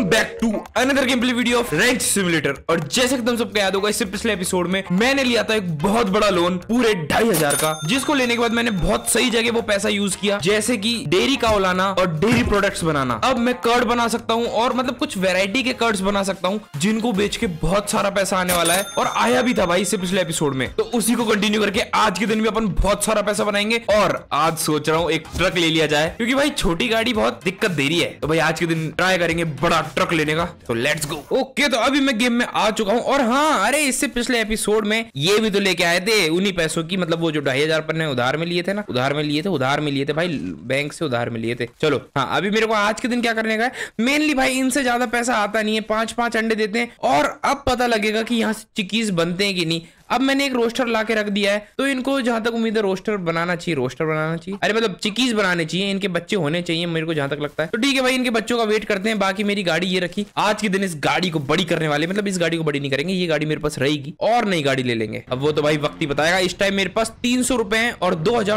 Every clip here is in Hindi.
Back to another game play video of wrench simulator. और जैसे कि तुम सबको याद होगा, इससे पिछले एपिसोड में मैंने लिया था एक बहुत बड़ा लोन पूरे 2500 का, जिसको लेने के बाद मैंने बहुत सही जगह वो पैसा यूज किया, जैसे कि डेयरी काउ लाना और डेयरी प्रोडक्ट्स बनाना। अब मैं कर्ड बना सकता हूँ और मतलब कुछ वेराइटी के कर्ड्स बना सकता हूँ, जिनको बेच के बहुत सारा पैसा आने वाला है। और आया भी था भाई इससे पिछले एपिसोड में, तो उसी को कंटिन्यू करके आज के दिन भी अपन बहुत सारा पैसा बनाएंगे। और आज सोच रहा हूँ एक ट्रक ले लिया जाए, क्योंकि भाई छोटी गाड़ी बहुत दिक्कत दे रही है। तो भाई आज के दिन ट्राई करेंगे बड़ा ट्रक लेने का, तो लेट्स गो। ओके, तो अभी मैं गेम में आ चुका हूँ। और हाँ, अरे इससे पिछले एपिसोड में ये भी तो लेके आए थे उन्हीं पैसों की, मतलब वो जो 2500 पर उधार में लिए थे ना, उधार में लिए थे भाई, बैंक से उधार में लिए थे। चलो हाँ, अभी मेरे को आज के दिन क्या करने का है, मेनली भाई इनसे ज्यादा पैसा आता नहीं है, 5-5 अंडे देते हैं। और अब पता लगेगा कि यहाँ से चिकीज बनते हैं कि नहीं। अब मैंने एक रोस्टर ला के रख दिया है, तो इनको जहां तक उम्मीद है रोस्टर बनाना चाहिए, अरे मतलब चिकीज बनाने चाहिए, इनके बच्चे होने चाहिए मेरे को जहां तक लगता है। तो ठीक है भाई, इनके बच्चों का वेट करते हैं। बाकी मेरी गाड़ी ये रखी, आज के दिन इस गाड़ी को बड़ी करने वाले, मतलब इस गाड़ी को बड़ी नहीं करेंगे, ये गाड़ी मेरे पास रहेगी और नई गाड़ी ले लेंगे। अब वो तो भाई वक्त ही बताएगा। इस टाइम मेरे पास 300 रुपए है और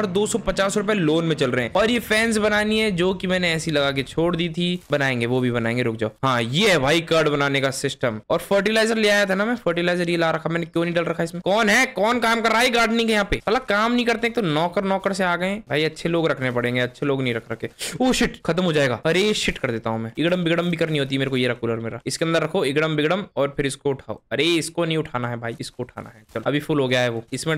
2250 रुपए लोन में चल रहे हैं। और ये फैंस बनानी है, जो कि मैंने ऐसी लगा के छोड़ दी थी, बनाएंगे, वो भी बनाएंगे, रुक जाओ। हाँ, ये है भाई कर्ड बनाने का सिस्टम। और फर्टिलाइजर ले आया था ना मैं, फर्टिलाइजर ये ला रखा मैंने, क्यों नहीं डल रखा इसमें? कौन काम कर रहा है गार्डनिंग के यहाँ पे? साला काम नहीं करते, तो नौकर से आ गए भाई। अच्छे लोग रखने पड़ेंगे, अच्छे लोग नहीं रख रखे। ओ शिट, खत्म हो जाएगा। अरे शिट, कर देता हूँ मैं। इगड़म बिगड़म भी करनी होती है मेरे को। ये रहा कूलर मेरा, इसके अंदर रखो इगड़म बिगड़म, और फिर इसको उठाओ। अरे इसको नहीं उठाना है भाई, इसको उठाना है। चलो अभी फुल हो गया है वो, इसमें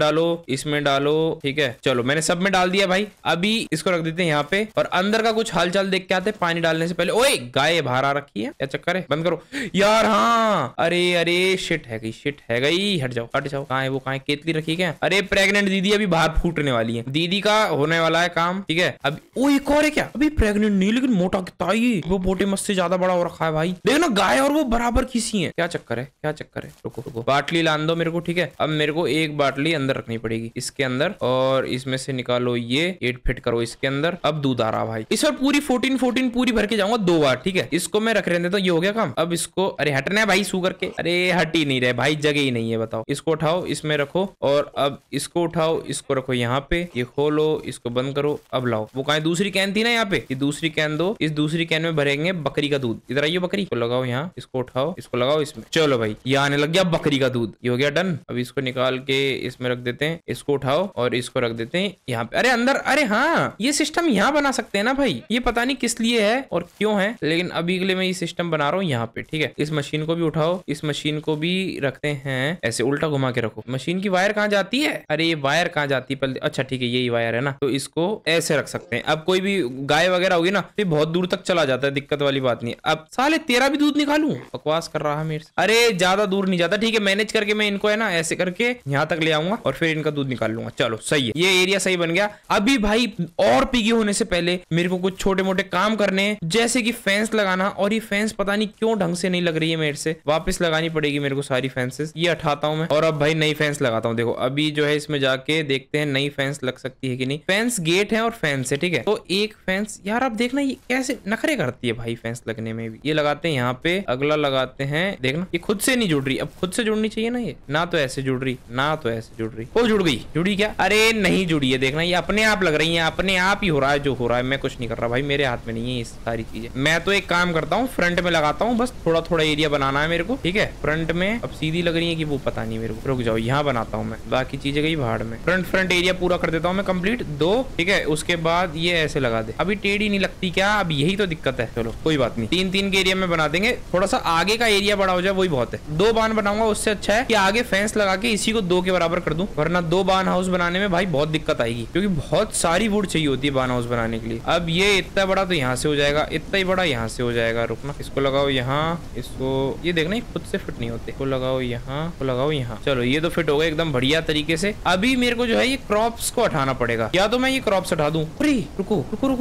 डालो, ठीक है। चलो मैंने सब में डाल दिया भाई। अभी इसको रख देते हैं यहाँ पे, और अंदर का कुछ हालचाल देख के आते हैं पानी डालने से पहले। ओए गाय बाहर आ रखी है, क्या चक्कर है? बंद करो यार। हाँ अरे शिट है गई, हट जाओ। कहाँ है वो? कहाँ है? केतली रखी क्या? अरे प्रेग्नेंट दीदी अभी बाहर फूटने वाली है, दीदी का होने वाला है काम, ठीक है। अब वो एक और है क्या? अभी प्रेग्नेंट नहीं, लेकिन मोटा कितना है वो, बोटे मस्त से ज्यादा बड़ा हो रखा है भाई। देखो ना, गाय और वो बराबर किसी है। क्या चक्कर है? रुको, बाटली लान दो मेरे को, ठीक है। अब मेरे को एक बाटली अंदर रखनी पड़ेगी, इसके अंदर, और इसमें से निकालो ये 8 फिट करो इसके अंदर। अब दूध आ रहा भाई। इस बार पूरी 14 पूरी भर के जाऊंगा 2 बार, ठीक है। इसको मैं रख रहने, तो ये हो गया काम। अब इसको, अरे हटना है भाई शुगर के, अरे हट ही नहीं रहे भाई, जगह ही नहीं है, बताओ। इसको उठाओ, इसमें रखो, और अब इसको उठाओ, इसको रखो यहाँ पे, ये खोलो, इसको बंद करो। अब लाओ, वो कहाँ दूसरी कैन थी ना यहाँ पे, ये दूसरी कैन दो। इस दूसरी कैन में भरेंगे बकरी का दूध। इधर आइए, बकरी को लगाओ यहाँ, इसको उठाओ, इसको लगाओ इसमें। चलो भाई, ये आने लग गया बकरी का दूध, ये हो गया डन। अब इसको निकाल के इसमें रख देते हैं, इसको उठाओ और इसको रख देते हैं यहाँ पे। अरे अंदर, अरे हाँ, ये सिस्टम यहाँ बना सकते हैं ना भाई। ये पता नहीं किस लिए है और क्यों है, लेकिन अभी के लिए मैं ये सिस्टम बना रहा हूँ यहाँ पे, ठीक है। इस मशीन को भी उठाओ, इस मशीन को भी रखते हैं ऐसे, उल्टा घुमा के रखो। मशीन की वायर कहाँ जाती है? अरे ये वायर कहाँ जाती है? अच्छा ठीक है, यही वायर है ना, तो इसको ऐसे रख सकते हैं। अब कोई भी गाय वगैरह होगी ना, तो बहुत दूर तक चला जाता है, दिक्कत वाली बात नहीं। अब साले तेरा भी दूध निकालूं? बकवास कर रहा है मेरे से। अरे ज्यादा दूर नहीं जाता, ठीक है। मैनेज करके मैं इनको है ना ऐसे करके यहाँ तक ले आऊंगा, और फिर इनका दूध निकाल लूंगा। चलो सही है, ये एरिया सही बन गया। अभी भाई और पिगी होने से पहले मेरे को कुछ छोटे मोटे काम करने हैं, जैसे कि फेंस लगाना। और ये फेंस पता नहीं क्यों ढंग से नहीं लग रही है मेरे से, वापस लगानी पड़ेगी मेरे को सारी फेंसेस। ये हटाता हूं मैं, और अब भाई नई फेंस लगाता हूँ। देखो अभी जो है इसमें जाके देखते हैं नई फेंस लग सकती है कि नहीं। फेंस गेट है और फेंस है, ठीक है। तो एक फेंस, यार आप देखना ये कैसे नखरे करती है भाई फेंस लगने में भी। ये लगाते हैं यहाँ पे, अगला लगाते हैं। देखना ये खुद से नहीं जुड़ रही, अब खुद से जुड़नी चाहिए ना, ये ना तो ऐसे जुड़ रही, ना तो ऐसे जुड़ रही। वो जुड़ी क्या? अरे नहीं जुड़ी है, देखना ये अपने आप लग रही है, अपने आप ही हो रहा है जो हो रहा है। मैं कुछ नहीं कर रहा भाई, मेरे हाथ में नहीं है ये सारी चीजें। मैं तो एक काम करता हूँ, फ्रंट में लगाता हूँ, बस थोड़ा एरिया बनाना है मेरे को, ठीक है। फ्रंट में अब सीधी लग रही है कि वो पता नहीं मेरे को, रुक जाओ, यहाँ बनाता हूँ मैं, बाकी चीजें गई भाड़ में। फ्रंट एरिया पूरा कर देता हूँ मैं कंप्लीट, 2, ठीक है। उसके बाद ये ऐसे लगा दे। अभी टेढ़ी नहीं लगती क्या? अब यही तो दिक्कत है। चलो कोई बात नहीं, 3-3 के एरिया में बना देंगे। थोड़ा सा आगे का एरिया बड़ा हो जाए वही बहुत है। 2 बान बनाऊंगा, उससे अच्छा है कि आगे फेंस लगा के इसी को 2 के बराबर कर दूं, वरना 2 बान हाउस बनाने में भाई बहुत दिक्कत आएगी, क्योंकि बहुत सारी वुड चाहिए होती है बान हाउस बनाने के लिए। अब ये इतना बड़ा तो यहाँ से हो जाएगा, इतना ही बड़ा यहाँ से हो जाएगा। रुकना, इसको लगाओ यहाँ, इसको, ये देखना खुद से फिट नहीं होते। इसको लगाओ यहाँ, को लगाओ यहाँ। चलो ये तो फिट हो गया एकदम बढ़िया तरीके से। अभी मेरे को जो है ये क्रॉप्स को हटाना पड़ेगा, या तो मैं ये क्रॉप्स हटा दूं। अरे रुको,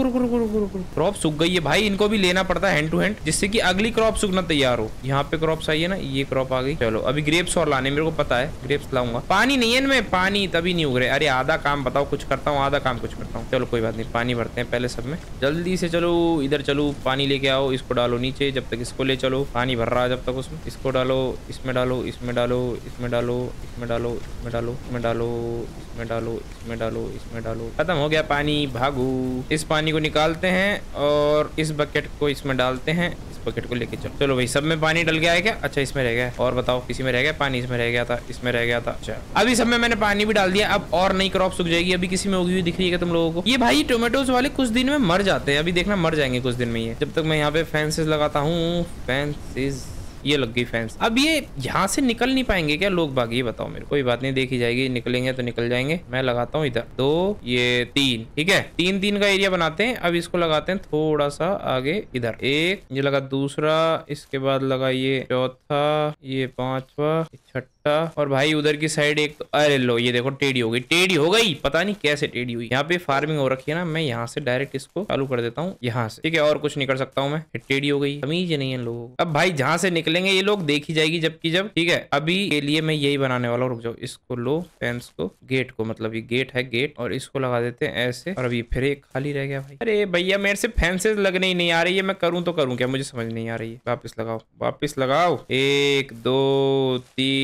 क्रॉप सूख गई है भाई, इनको भी लेना पड़ता है हैंड टू हैंड, जिससे कि अगली क्रॉप सूखना तैयार हो। यहाँ पे क्रॉप्स आई है ना, ये क्रॉप आ गई। चलो अभी ग्रेप्स और लाने, मेरे को पता है ग्रेप्स लाऊंगा। पानी नहीं है इनमें, पानी तभी नहीं उग रहे। अरे आधा काम बताओ कुछ करता हूँ, आधा काम कुछ करता हूँ। चलो कोई बात नहीं, पानी भरते हैं पहले सब में, जल्दी से। चलो इधर चलो, पानी लेके आओ, इसको डालो नीचे, जब तक इसको ले चलो। पानी भर रहा है जब तक उसमें, इसको डालो, इसमें डालो, इसमें डालो, इसमें डालो, इसमें डालो, इसमें डालो, इसमें डालो, इसमें डालो, इसमें डालो, इसमें डालो। खत्म हो गया पानी, भागो। इस पानी को निकालते हैं और इस बकेट को इसमें डालते हैं, बकेट को लेके चलो। चलो भाई सब में पानी डल गया है क्या? अच्छा इसमें रह गया है। और बताओ किसी में रह गया पानी? इसमें रह गया था, इसमें रह गया था। अच्छा अभी सब में मैंने पानी भी डाल दिया। अब और नई क्रॉप सूख जाएगी। अभी किसी में उगी हुई दिख रही है तुम लोगों को? ये भाई टोमेटोज वाले कुछ दिन में मर जाते हैं। अभी देखना मर जाएंगे कुछ दिन में ये। जब तक मैं यहाँ पे फेंसेस लगाता हूँ। फेंसेस ये लग गई फेंस। अब ये यहाँ से निकल नहीं पाएंगे क्या लोग बाग? ये बताओ मेरे को। कोई बात नहीं देखी जाएगी, निकलेंगे तो निकल जाएंगे। मैं लगाता हूँ इधर 2 ये 3 ठीक है। 3-3 का एरिया बनाते हैं। अब इसको लगाते हैं थोड़ा सा आगे इधर। 1 ये लगा, दूसरा इसके बाद लगा ये चौथा, ये 5वां, छठा और भाई उधर की साइड एक तो अरे लो ये देखो टेढ़ी हो गई। टेढ़ी हो गई पता नहीं कैसे टेढ़ी हुई। यहाँ पे फार्मिंग हो रखी है ना। मैं यहाँ से डायरेक्ट इसको चालू कर देता हूँ यहाँ से ठीक है। और कुछ नहीं कर सकता हूँ मैं। टेढ़ी हो गई, तमीज नहीं है लोगों को। अब भाई जहाँ से निकलेंगे ये लोग देखी जाएगी जबकि जब ठीक है। अभी के लिए मैं यही बनाने वाला हूँ। रुक जाओ इसको लो फेंस को, गेट को, मतलब ये गेट है गेट, और इसको लगा देते हैं ऐसे। और अभी फिर एक खाली रह गया भाई। अरे भैया मेरे से फेंसेस लगने ही नहीं आ रही है। मैं करूँ तो करूँ क्या? मुझे समझ नहीं आ रही है। वापिस लगाओ वापिस लगाओ। 1 2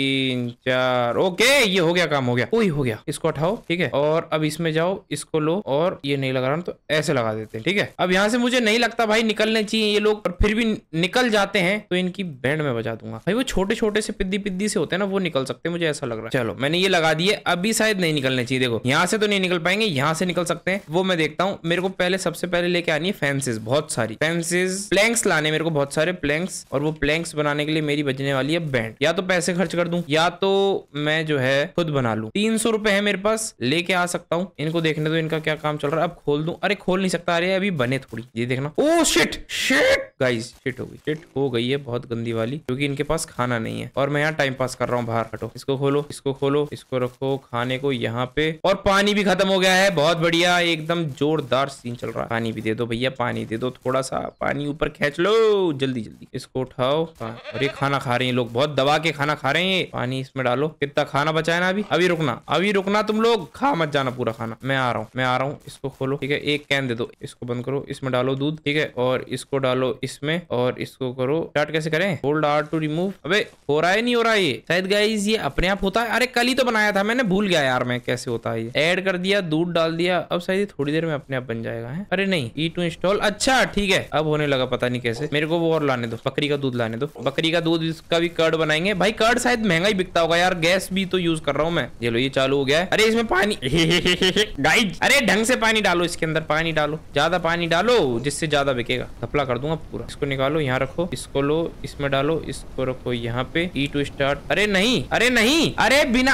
3 4 ओके ये हो गया काम हो गया। ओए हो गया। इसको हटाओ ठीक है। और अब इसमें जाओ इसको लो और ये नहीं लगा रहा तो ऐसे लगा देते हैं ठीक है। अब यहाँ से मुझे नहीं लगता भाई निकलने चाहिए ये लोग, और फिर भी निकल जाते हैं तो इनकी बैंड में बजा दूंगा भाई। वो छोटे छोटे से पिद्दी से होते हैं ना, वो निकल सकते हैं मुझे ऐसा लग रहा है। चलो मैंने ये लगा दिए। अभी शायद नहीं निकलने चाहिए। देखो यहाँ से तो नहीं निकल पाएंगे, यहाँ से निकल सकते हैं। वो मैं देखता हूँ। मेरे को पहले सबसे पहले लेके आनी है फेंसेस, बहुत सारी फेंसेस, प्लैंक्स लाने मेरे को बहुत सारे प्लैंक्स। और वो प्लैंक्स बनाने के लिए मेरी बचने वाली है बैंड। या तो पैसे खर्च कर दूं या तो मैं जो है खुद बना लूं। 300 रुपए है मेरे पास, लेके आ सकता हूँ। इनको देखने दो इनका क्या काम चल रहा है। अब खोल दूं? अरे खोल नहीं सकता। अरे अभी बने थोड़ी, ये देखना। Oh shit shit guys, shit हो गई, शिट हो गई है बहुत गंदी वाली, क्योंकि इनके पास खाना नहीं है और मैं यहाँ टाइम पास कर रहा हूँ बाहर। हटो इसको खोलो, इसको खोलो, इसको रखो खाने को यहाँ पे। और पानी भी खत्म हो गया है। बहुत बढ़िया, एकदम जोरदार सीन चल रहा है। पानी भी दे दो भैया, पानी दे दो थोड़ा सा। पानी ऊपर खींच लो जल्दी जल्दी। इसको उठाओ। अरे खाना खा रहे हैं लोग, बहुत दबा के खाना खा रहे हैं। पानी इसमें डालो। कितना खाना बचा है ना अभी। अभी रुकना तुम लोग, खा मत जाना पूरा खाना। मैं आ रहा हूँ। इसको खोलो ठीक है। एक कैन दे दो, इसको बंद करो, इसमें डालो दूध ठीक है। और इसको डालो इसमें और इसको करो स्टार्ट। कैसे करें? Hold R to remove. अबे हो रहा है नहीं हो रहा है ये शायद गाइस, ये अपने आप होता है। अरे कल ही तो बनाया था मैंने, भूल गया यार मैं कैसे होता है ये। ऐड कर दिया, दूध डाल दिया। अब शायद थोड़ी देर में अपने आप बन जाएगा है। अरे नहीं, ई टू इंस्टॉल। अच्छा ठीक है अब होने लगा, पता नहीं कैसे। मेरे को वो और लाने दो, बकरी का दूध लाने दो। बकरी का दूध, इसका भी कर्ड बनाएंगे भाई। कर्ड शायद महंगा ही बिकता होगा यार, गैस भी तो यूज कर रहा हूँ मैं। ये लो ये चालू हो गया है। अरे इसमें पानी गाइस, अरे ढंग से पानी डालो इसके अंदर, पानी डालो, ज्यादा पानी डालो जिससे ज्यादा बिकेगा। धपला कर दूंगा पूरा। इसको निकालो, यहाँ रखो, इसको लो, इसमें डालो, इसको रखो यहाँ पे। E to start. अरे नहीं, अरे बिना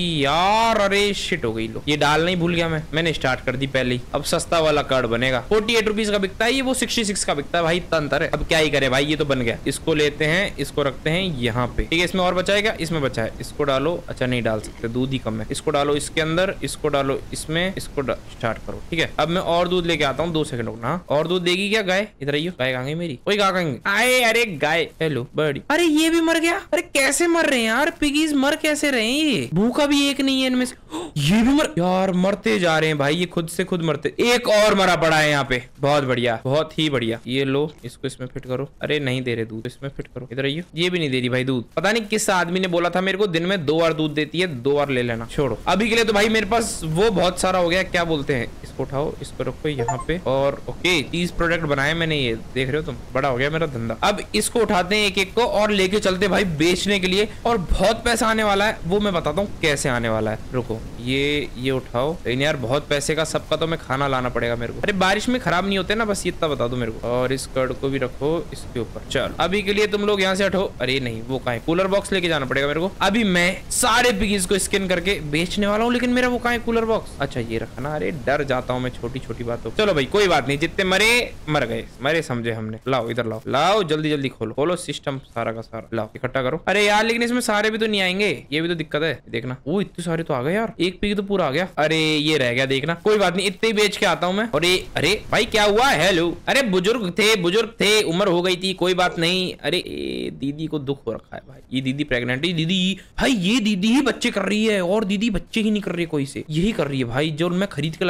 यार, अरे शिट हो गई। लो ये डालना ही भूल गया मैंने स्टार्ट कर दी पहले ही। अब सस्ता वाला कार्ड बनेगा। 48 रुपीज का बिकता है ये, वो 66 का बिकता है भाई। तंतर है। अब क्या ही करे भाई, ये तो बन गया। इसको लेते हैं, इसको रखते हैं यहाँ पे ठीक है। इसमें और बचाएगा, इसमें बचा है, इसको डालो। अच्छा नहीं डाल सकते, दूध ही कम है। इसको डालो इसके अंदर, इसको डालो इसमें, इसको स्टार्ट करो ठीक है। अब मैं और दूध लेके आता हूँ, 2 सेकंड रुकना। और दूध देगी क्या गाय? इधर आइयो। गाय कहाँ गई मेरी? कोई कहाँ गई? आए अरे गाय, हेलो बड़ी। अरे ये भी मर गया। अरे कैसे मर रहे हैं यार पिगीज, मर कैसे रहे हैं ये? भूखा भी एक नहीं है इनमें से। ये भी मर यार, मरते जा रहे हैं भाई ये, खुद से खुद मरते। एक और मरा पड़ा है यहाँ पे। बहुत बढ़िया, बहुत ही बढ़िया। ये लो, इसको इसमें फिट करो। अरे नहीं दे रहे दूध, इसमें फिट करो। इधर आइयो। ये भी नहीं दे रही भाई दूध। पता नहीं किस आदमी ने बोला था मेरे को दिन में 2 बार दूध देती है, 2 बार ले लेना। छोड़ो अभी के लिए तो भाई मेरे पास वो बहुत सारा हो गया। क्या बोलते हैं, इसको उठाओ, इसको रखो यहाँ पे। और ओके 30 प्रोडक्ट बनाए मैंने, ये देख रहे हो तुम, बड़ा हो गया मेरा धंधा। अब इसको उठाते हैं एक एक को और लेके चलते भाई बेचने के लिए। और बहुत पैसा आने वाला है, वो मैं बताता हूँ कैसे आने वाला है। रुको ये उठाओ। लेकिन यार बहुत पैसे का सबका तो मैं खाना लाना पड़ेगा मेरे को। अरे बारिश में खराब नहीं होते ना, बस इतना बता दो मेरे को। और इस कर्ड को भी रखो इसके ऊपर। चल अभी के लिए तुम लोग यहाँ से हटो। अरे नहीं, वो कहाँ है? कूलर बॉक्स लेके जाना पड़ेगा मेरे को। अभी मैं सारे पिगीज को स्कैन करके बेचने वाला हूँ, लेकिन मेरा वो कहाँ है कूलर बॉक्स? अच्छा ये रखा ना। अरे डर जाता हूँ मैं छोटी छोटी बातों। चलो भाई कोई बात नहीं, जितने मरे मर गए, मरे समझे हमने। लाओ इधर लाओ जल्दी जल्दी खोलो सिस्टम सारा का सारा। लाओ इकट्ठा करो। अरे यार लेकिन इसमें सारे भी तो नहीं आएंगे, ये भी तो दिक्कत है। देखना वो इतने सारे तो आ गए यार, एक पिग तो पूरा आ गया। अरे ये रह गया, देखना कोई बात नहीं, इतने ही बेच के आता हूँ मैं। और ये अरे भाई क्या हुआ? हेलो, अरे बुजुर्ग थे, उम्र हो गई थी, कोई बात नहीं। अरे दीदी को दुख हो रखा है भाई, ये दीदी प्रेग्नेंट है। दीदी भाई, ये दीदी ही बच्चे कर रही है और दीदी बच्चे ही नहीं कर रही, कोई से यही कर रही है भाई। जो मैं खरीद के लाया था ना, और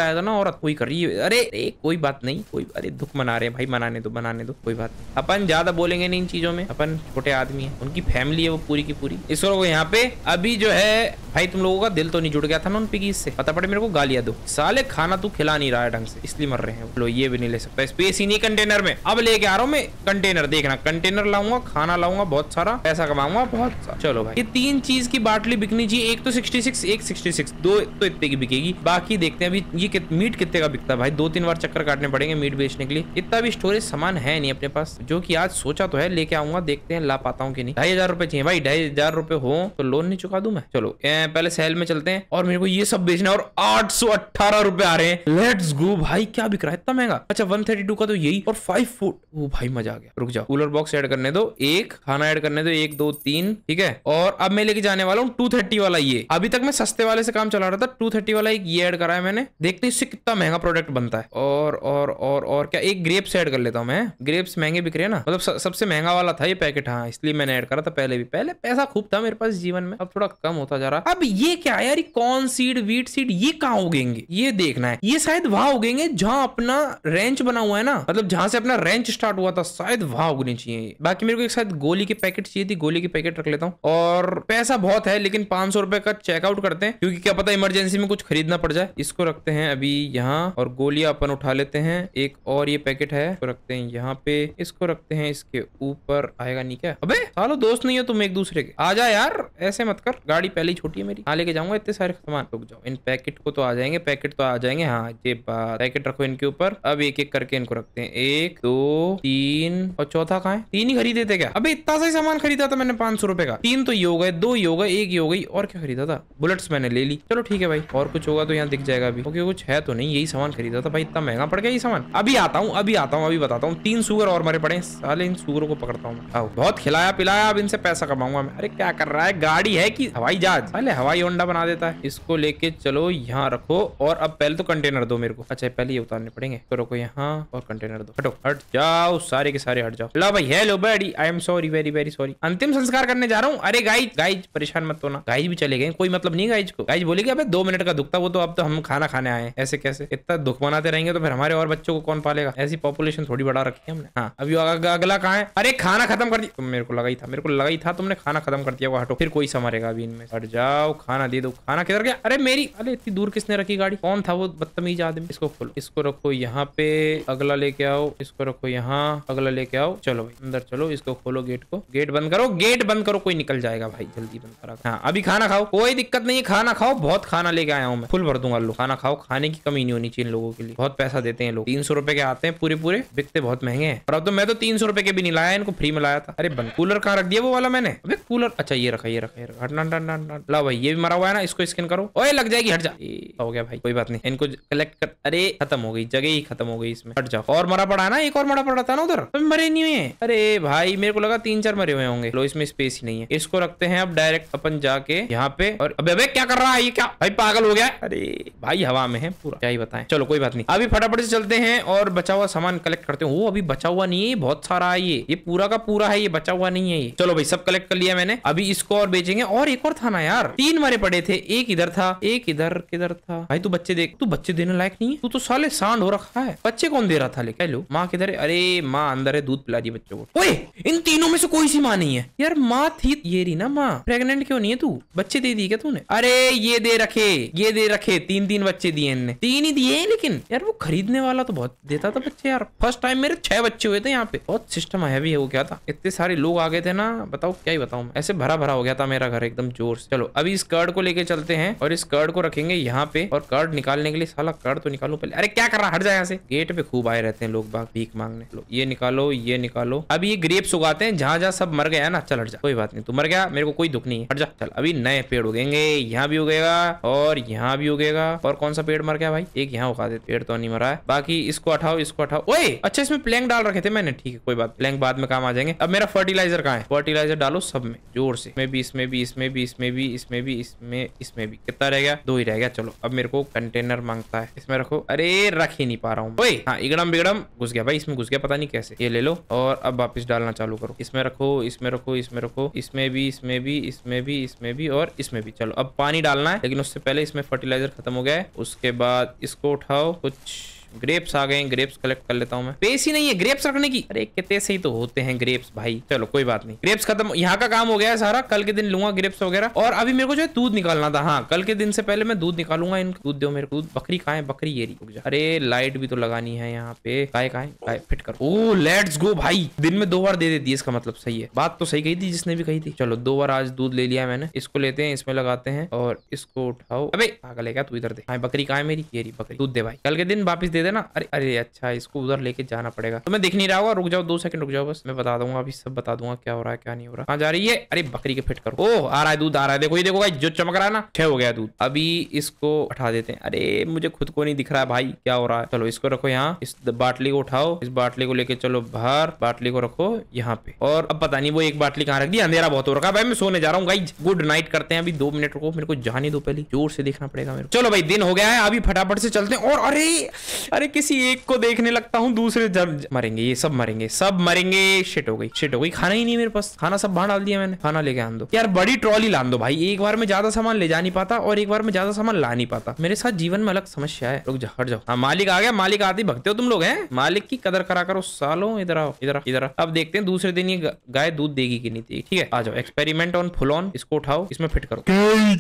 औरत कोई कर रही है। अरे कोई बात नहीं, कोई अरे दुख मना रहे हैं भाई, मनाने दो कोई बात नहीं। अपन ज्यादा बोलेंगे नहीं इन चीजों में, अपन छोटे आदमी है, उनकी फैमिली है वो पूरी की पूरी। इस को यहाँ पे अभी जो है भाई तुम लोगों का दिल तो नहीं जुड़ गया था ना उन पिगीज से, पता पड़े मेरे को गालियां दो, साले खाना तू खिला नहीं रहा है ढंग से इसलिए मर रहे हैं। लो ये भी नहीं ले सकता, स्पेस ही नहीं कंटेनर में। अब लेके आ रहा हूँ मैं कंटेनर, देखना कंटेनर लाऊंगा, खाना लाऊंगा, बहुत सारा पैसा कमाऊंगा बहुत सारा। चलो भाई ये 3 चीज की बाटली बिकनी चाहिए, एक तो 66 एक 66, 2 तो इतने की बिकेगी। बाकी देखते हैं अभी ये मीट कितने का बिकता है भाई, 2-3 बार चक्कर काटने पड़ेंगे मीट बेचने के लिए। इतना भी स्टोरेज सामान है नहीं अपने पास, जो कि आज सोचा तो है लेके आऊंगा, देखते हैं ला पाता हूँ कि नहीं। 2500 रुपए चाहिए भाई, 2500 रुपए हो तो लोन नहीं चुका दूं मैं। चलो पहले सेल में चलते हैं और मेरे को ये सब बेचना है और 818 रुपए आ रहे हैं। लेट्स गो भाई, क्या बिक रहा है इतना महंगा। अच्छा 132 का तो यही और 5 फुट, ओ भाई मजा आ गया। रुक जाओ, कूलर बॉक्स ऐड करने दो, एक खाना ऐड करने दो, 1 2 3 ठीक है। और अब मैं लेके जाने वाला हूँ 230 वाला। ये अभी तक मैं सस्ते वाले से काम चला रहा था, 230 वाला एक ये ऐड करा है मैंने, देखते इससे कितना महंगा प्रोडक्ट बनता है। और क्या एक ग्रेप्स ऐड कर लेता हूँ मैं, ग्रेप्स महंगे बिक रहे हैं ना, मतलब सबसे महंगा वाला था ये पैकेट, हाँ इसलिए मैंने ऐड करा था। पहले पैसा खूब था मेरे पास जीवन में, अब थोड़ा कम होता जा रहा। अब ये क्या है यार, कॉर्न सीड वीट सीड ये कहाँ उगेंगे ये देखना है। ये शायद वहां उगेंगे जहां अपना रेंच बना हुआ है ना, मतलब जहां से अपना रेंच स्टार्ट हुआ था, शायद वहां उगनी चाहिए। बाकी मेरे को एक शायद गोली की पैकेट चाहिए थी, गोली की पैकेट रख लेता हूँ। और पैसा बहुत है लेकिन 500 रुपए का चेकआउट करते हैं, क्योंकि क्या पता इमरजेंसी में कुछ खरीदना पड़ जाए। इसको रखते हैं अभी यहाँ, और गोलियां अपन उठा लेते हैं। एक और ये पैकेट है, इसको रखते हैं यहाँ पे, इसको रखते हैं इसके ऊपर। आएगा नहीं क्या? अबे सालो दोस्त नहीं हो तुम एक दूसरे के, आ जा यार ऐसे मत कर, गाड़ी पहले ही छोटी है मेरी, हाँ लेके जाऊंगा इतने सारे सामान। रुक जाओ, इन पैकेट को तो आ जाएंगे, पैकेट तो आ जाएंगे, हाँ ये पैकेट रखो इनके ऊपर। अब एक एक करके इनको रखते हैं, 1 2 3 और चौथा कहाँ है? 3 ही खरीदे थे क्या? अबे इतना सा सामान खरीदा था मैंने 500 रुपए का, 3 तो ये हो गए, 2 ये हो गए, 1 ये हो गई, और क्या खरीदा था? बुलेट्स मैंने ले ली। चलो ठीक है भाई, और कुछ होगा तो यहाँ दिख जाएगा अभी, क्योंकि कुछ है तो नहीं, यही सामान खरीदा था भाई, इतना महंगा पड़ गया ये सामान। अभी आता हूँ अभी बताता हूँ। 3 सुगर और मरे पड़े, साले इन सुगरों को पकड़ता हूँ। आओ बहुत खिलाया पिलाया, अब इनसे पैसा कमाऊंगा मैं। अरे क्या कर रहा है, गाड़ी है कि हवाई जहाज? पहले हवाई होंडा बना देता है। इसको लेके चलो यहाँ रखो, और अब पहले तो कंटेनर दो मेरे को। अच्छा पहले ये उतारने पड़ेंगे, तो रखो यहाँ और कंटेनर दो। हटो, हट जाओ सारे के सारे, हट जाओ। लो भाई, हेलो बड़ी, I am sorry, very very sorry. अंतिम संस्कार करने जा रहा हूँ। अरे गाइज परेशान मत होना, गाइज भी चले गए, कोई मतलब नहीं गाइज को। गाइज बोलेगी अबे 2 मिनट का दुख था वो तो, अब तो हम खाना खाने आए, ऐसे कैसे? इतना दुख मनाते रहेंगे तो फिर हमारे और बच्चों को कौन पालेगा? ऐसी पॉपुलेशन थोड़ी बढ़ा रखी है हमने। हाँ अभी अगला कहाँ है? अरे खाना खत्म कर दिया, मेरे को लगा ही था तुमने खाना खत्म कर दिया। हटो, फिर कोई संभालेगा अभी इनमें, हट जाओ, खाना दे दो। खाना किधर गया? अरे मेरी, अरे इतनी दूर किसने रखी गाड़ी? कौन था वो बदतमीज आदमी? इसको खोलो, इसको रखो यहाँ पे, अगला लेके आओ, इसको रखो यहाँ, अगला लेके आओ। चलो भाई अंदर चलो, इसको खोलो, गेट को, गेट बंद करो, कोई निकल जाएगा भाई, जल्दी बंद करा। हाँ अभी खाना खाओ, कोई दिक्कत नहीं है, खाना खाओ, बहुत खाना लेके आया हूँ मैं, फुल भर दूंगा। लो खाना खाओ, खाने की कमी नहीं होनी चाहिए इन लोगों के लिए, बहुत पैसा देते हैं लोग, 300 रुपए के आते हैं पूरे, बिकते बहुत महंगे हैं। और अब तो मैं तो 300 रुपए के भी नहीं लाया, इनको फ्री में लाया था। अरे बंद, कूलर कहाँ रख दिया वो वाला मैंने? अबे कूलर, अच्छा ये रखा, हटना, ला भाई ये भी मरा हुआ है ना, इसको स्कैन करो। ओए लग जाएगी, हट जा। हो गया भाई, कोई बात नहीं, इनको कलेक्ट कर। अरे खत्म हो गई, जगह ही खत्म हो गई इसमें, हट जाओ। और मरा पड़ा है ना, एक और मरा पड़ा था ना उधर, मरे नहीं हुए। अरे भाई मेरे को लगा 3-4 मरे हुए होंगे। लो इसमें स्पेस ही नहीं है, इसको रखते हैं अब डायरेक्ट अपन जाके यहाँ पे। और अबे क्या कर रहा है ये? क्या भाई पागल हो गया? अरे भाई हवा में है पूरा, क्या ही बताएं। चलो कोई बात नहीं, अभी फटाफट से चलते हैं और बचा हुआ सामान कलेक्ट करते हैं। वो अभी बचा हुआ नहीं है, बहुत सारा है ये पूरा का पूरा है, ये बचा हुआ नहीं है ये। चलो भाई सब कलेक्ट कर लिया मैंने, अभी इसको और बेचेंगे। और एक और था ना यार, 3 मरे पड़े थे, एक इधर था, एक इधर, किधर था भाई? तू बच्चे देख, तू बच्चे देने लायक नहीं है, तू तो साले सांड हो रखा है। बच्चे कौन दे रहा था? लेके लो, माँ किधर है? अरे माँ अंदर है, दूध पिला रही बच्चों को। ओए इन तीनों में से कोई सी माँ नहीं है यार? माँ थी ये रही ना माँ, प्रेग्नेंट क्यों नहीं है तू? बच्चे दे दी क्या तूने? अरे ये दे रखे 3 बच्चे दिए इनने, 3 ही दिए। लेकिन यार वो खरीदने वाला तो बहुत देता था बच्चे यार। फर्स्ट टाइम मेरे 6 बच्चे हुए थे यहाँ पे, बहुत सिस्टम हैवी है वो। क्या था, इतने सारे लोग आ गए थे ना, बताओ क्या ही बताऊं, ऐसे भरा हो गया था मेरा घर एकदम जोर से। चलो अभी इस कार्ड को लेके चलते हैं और इस कार्ड को रखेंगे यहाँ पे। और कार्ड निकालने के लिए, साला कार्ड तो निकालो पहले। अरे क्या कर रहा, हट जाए यहाँ से। गेट पे खूब आए रहते हैं लोग बाग भीख मांगने। लो ये निकालो। अभी ये ग्रेप्स उगाते हैं जहां सब मर गया ना। चल हट जा, कोई बात नहीं, तू मर गया, मेरे को कोई दुख नहीं है, हट जा। चल अभी नए पेड़ उगेंगे, यहाँ भी उगेगा और यहाँ भी उगेगा। और कौन सा पेड़ मर गया भाई? एक यहाँ उगा दे, पेड़ तो नहीं मरा है। बाकी इसको हटाओ। ओए अच्छा इसमें प्लैंक डाल रखे थे मैंने, ठीक है कोई बात, प्लैंक बाद में काम आ जाएंगे। अब मेरा फर्टिलाइजर कहाँ है? फर्टिलाइजर डालो सब में जोर से, इसमें भी। कितना रह गया? 2 ही रह गया। चलो अब मेरे को कंटेनर मांगता है, इसमें रखो। अरे रख ही नहीं पा रहा हूँ। ओए हाँ, इगड़म बिगड़म घुस गया भाई, इसमें घुस गया, पता नहीं कैसे। ये ले लो और अब वापस डालना चालू करो। इसमें रखो, इसमें भी और इसमें भी। चलो अब पानी डालना है, लेकिन उससे पहले इसमें फर्टिलाइजर खत्म हो गया है। उसके बाद इसको उठाओ, कुछ ग्रेप्स आ गए, ग्रेप्स कलेक्ट कर लेता हूँ मैं। पेस ही नहीं है ग्रेप्स रखने की। अरे कितने से ही तो होते हैं ग्रेप्स भाई। चलो कोई बात नहीं, ग्रेप्स खत्म, यहाँ का काम हो गया है सारा। कल के दिन लूंगा ग्रेप्स वगैरह। और अभी मेरे को जो है दूध निकालना था। हाँ, कल के दिन से पहले मैं दूध निकालूंगा। इनको दूध दो मेरे को। दूध बकरी कहाँ है? बकरी ये रही। अरे लाइट भी तो लगानी है यहाँ पे। गाय कहाँ है? फिट करो। ओ लेट्स गो भाई, दिन में 2 बार दे देती है, इसका मतलब सही है। बात तो सही कही थी जिसने भी कही थी। चलो 2 बार आज दूध ले लिया है मैंने। इसको लेते हैं, इसमें लगाते हैं और इसको उठाओ। अबे पागल है क्या तू? इधर दे। हाँ बकरी कहाँ है मेरी? ये रही बकरी। दूध दे भाई, कल के दिन वापिस दे देना। अरे अरे अच्छा, इसको उधर लेके जाना पड़ेगा। तो मैं दिख नहीं रहा होगा, रुक जाओ 2 सेकंड रुक जाओ बस। मैं बता दूंगा अभी, सब बता दूंगा क्या हो रहा है क्या नहीं हो रहा। कहाँ जा रही है? अरे बकरी के फिट करो। ओह आ रहा है दूध, आ रहा है। देखो ये देखो भाई, जो चमक रहा है ना, 6 हो गया दूध। अभी इसको उठा देते हैं। अरे मुझे खुद को नहीं दिख रहा है भाई क्या हो रहा है। चलो इसको रखो यहाँ, इस बाटली को उठाओ, इस बाटली को लेके चलो बाहर, बाटली को रखो यहाँ पे। और अब पता नहीं वो एक बाटली कहाँ रख दी। अंधेरा बहुत हो रखा है भाई, मैं सोने जा रहा हूँ गाइस। गुड नाइट करते हैं। अभी 2 मिनट रुको, मेरे को जाने दो पहले, जोर से देखना पड़ेगा मेरे को। चलो भाई दिन हो गया है, अभी फटाफट से चलते हैं। और अरे अरे किसी एक को देखने लगता हूँ, दूसरे मरेंगे, ये सब मरेंगे, सब मरेंगे। शिट हो गई, शिट हो गई। खाना ही नहीं मेरे पास, खाना सब बाहर डाल दिया मैंने। खाना लेके आन दो यार, बड़ी ट्रॉली लान दो भाई। एक बार में ज्यादा सामान ले जा नहीं पाता और एक बार में ज्यादा सामान ला नहीं पाता। मेरे साथ जीवन में अलग समस्या है। रुक जा, हट जाओ। हाँ मालिक आ गया। मालिक आते ही भगते हो तुम लोग हैं। मालिक की कदर करा करो सालों। इधर आओ, इधर इधर। अब देखते हैं दूसरे दिन ये गाय दूध देगी कि नहीं देगी। ठीक है आ जाओ। Experiment on full on. इसको उठाओ, इसमें फिट करो।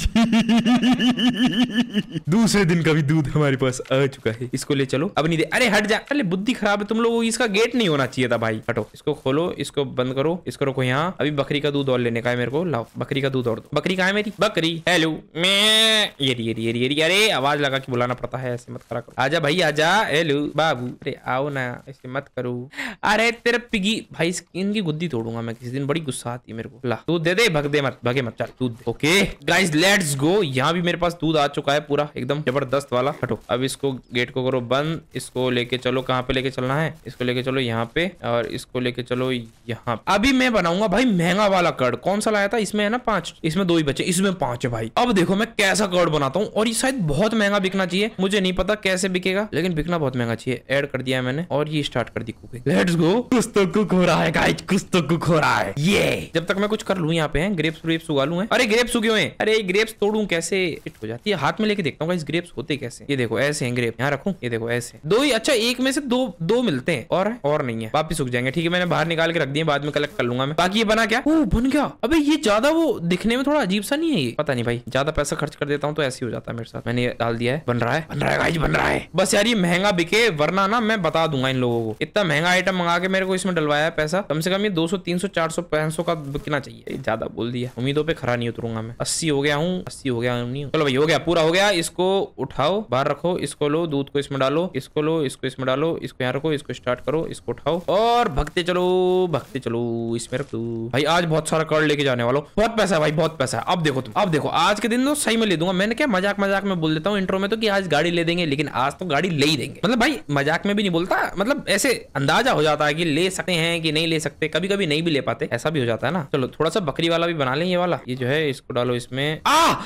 दूसरे दिन का भी दूध हमारे पास आ चुका है। इसको ले चलो। अब नहीं दे। अरे हट जा। अरे बुद्धि खराब है तुम लोगों की। इसका गेट नहीं होना चाहिए था भाई। हटो, इसको खोलो, इसको बंद करो, इसको रखो यहाँ। अभी बकरी का दूध और लेने का है मेरे को। लाओ बकरी का दूध और दो। बकरी कहाँ है मेरी? बकरी हेलो मैं ये अरे आवाज लगा के बुलाना पड़ता है, ऐसे मत करा करो। आजा भाई आजा। हेलो बाबू, अरे आओ ना, ऐसे मत करो। अरे तेरे पिगी भाई, इनकी गुद्दी तोड़ूंगा मैं किसी दिन। बड़ी गुस्सा आती है मेरे को। ला दूध दे दे, भगे मत चल दूध। Okay guys let's go. यहाँ भी मेरे पास दूध आ चुका है पूरा एकदम जबरदस्त वाला। हटो, अब इसको गेट को करो बंद। इसको लेके चलो, कहाँ पे लेके चलना है? इसको लेके चलो यहाँ पे, और इसको लेके चलो यहाँ। अभी मैं बनाऊंगा भाई महंगा वाला कर्ड। कौन सा लाया था? इसमें है ना 5, इसमें 2 ही बचे, इसमें 5 है भाई। अब देखो मैं कैसा कर्ड बनाता हूँ। और ये शायद बहुत महंगा बिकना चाहिए, मुझे नहीं पता कैसे बिकेगा, लेकिन बिकना बहुत महंगा चाहिए। ऐड कर दिया है मैंने और ये स्टार्ट कर दी कुकिंग। Let's go. कुछ तो कुक हो रहा है गाइस, कुछ तो कुक हो रहा है। ये जब तक मैं कुछ कर लूँ यहाँ पे ग्रेप्स उगा लूँ। अरे ग्रेप्स उगे हुए हैं। अरे ग्रेप्स तोड़ू कैसे? हिट हो जाती है। हाथ में लेके देखता हूँ गाइस ग्रेप्स होते कैसे। ये देखो ऐसे हैं ग्रेप। यहाँ रखूँ, ये देखो ऐसे 2 ही। अच्छा एक में से दो मिलते हैं और नहीं है, वापिस उग जाएंगे। ठीक है मैंने बाहर निकाल के रख दिए, बाद में कलेक्ट कर लूंगा मैं। बाकी ये बना क्या? ओ बन गया। अबे ये ज्यादा वो दिखने में थोड़ा अजीब सा नहीं है ये? पता नहीं भाई, ज्यादा पैसा खर्च कर देता हूँ तो ऐसे ही हो जाता है मेरे साथ। मैंने ये डाल दिया है, बन रहा है गाइस, बन रहा है। बस यार ये महंगा बिके, वरना ना मैं बता दूंगा इन लोगों को। इतना महंगा आइटम मंगा के मेरे को इसमें डलवाया है पैसा। कम से कम ये 200 300 400 500 का बिकना चाहिए। ज्यादा बोल दिया, उम्मीदों पे खरा नहीं उतरूंगा मैं। 80 हो गया हूँ, 80 हो गया नहीं। चलो भाई हो गया, पूरा हो गया। इसको उठाओ, बाहर रखो, इसको लो, दूध को इसमें डालो, इसको लो, इसको इसमें डालो, इसको यहाँ रखो, इसको स्टार्ट करो, इसको उठाओ और भगते चलो इसमें रख दो भाई। आज बहुत सारा कर्ड लेके जाने वाला हूँ। बहुत पैसा है भाई, बहुत पैसा है। अब देखो तुम, अब देखो आज के दिन तो सही में ले दूंगा। मैंने क्या मजाक में बोल देता हूँ इंट्रो में तो कि आज गाड़ी ले देंगे, लेकिन आज तो गाड़ी ले ही देंगे। मतलब भाई मजाक में भी नहीं बोलता, मतलब ऐसे अंदाजा हो जाता है कि ले सकते हैं कि नहीं ले सकते। कभी कभी नहीं भी ले पाते, ऐसा भी हो जाता है ना। चलो थोड़ा सा बकरी वाला भी बना लें। ये वाला, ये जो है इसको डालो इसमें।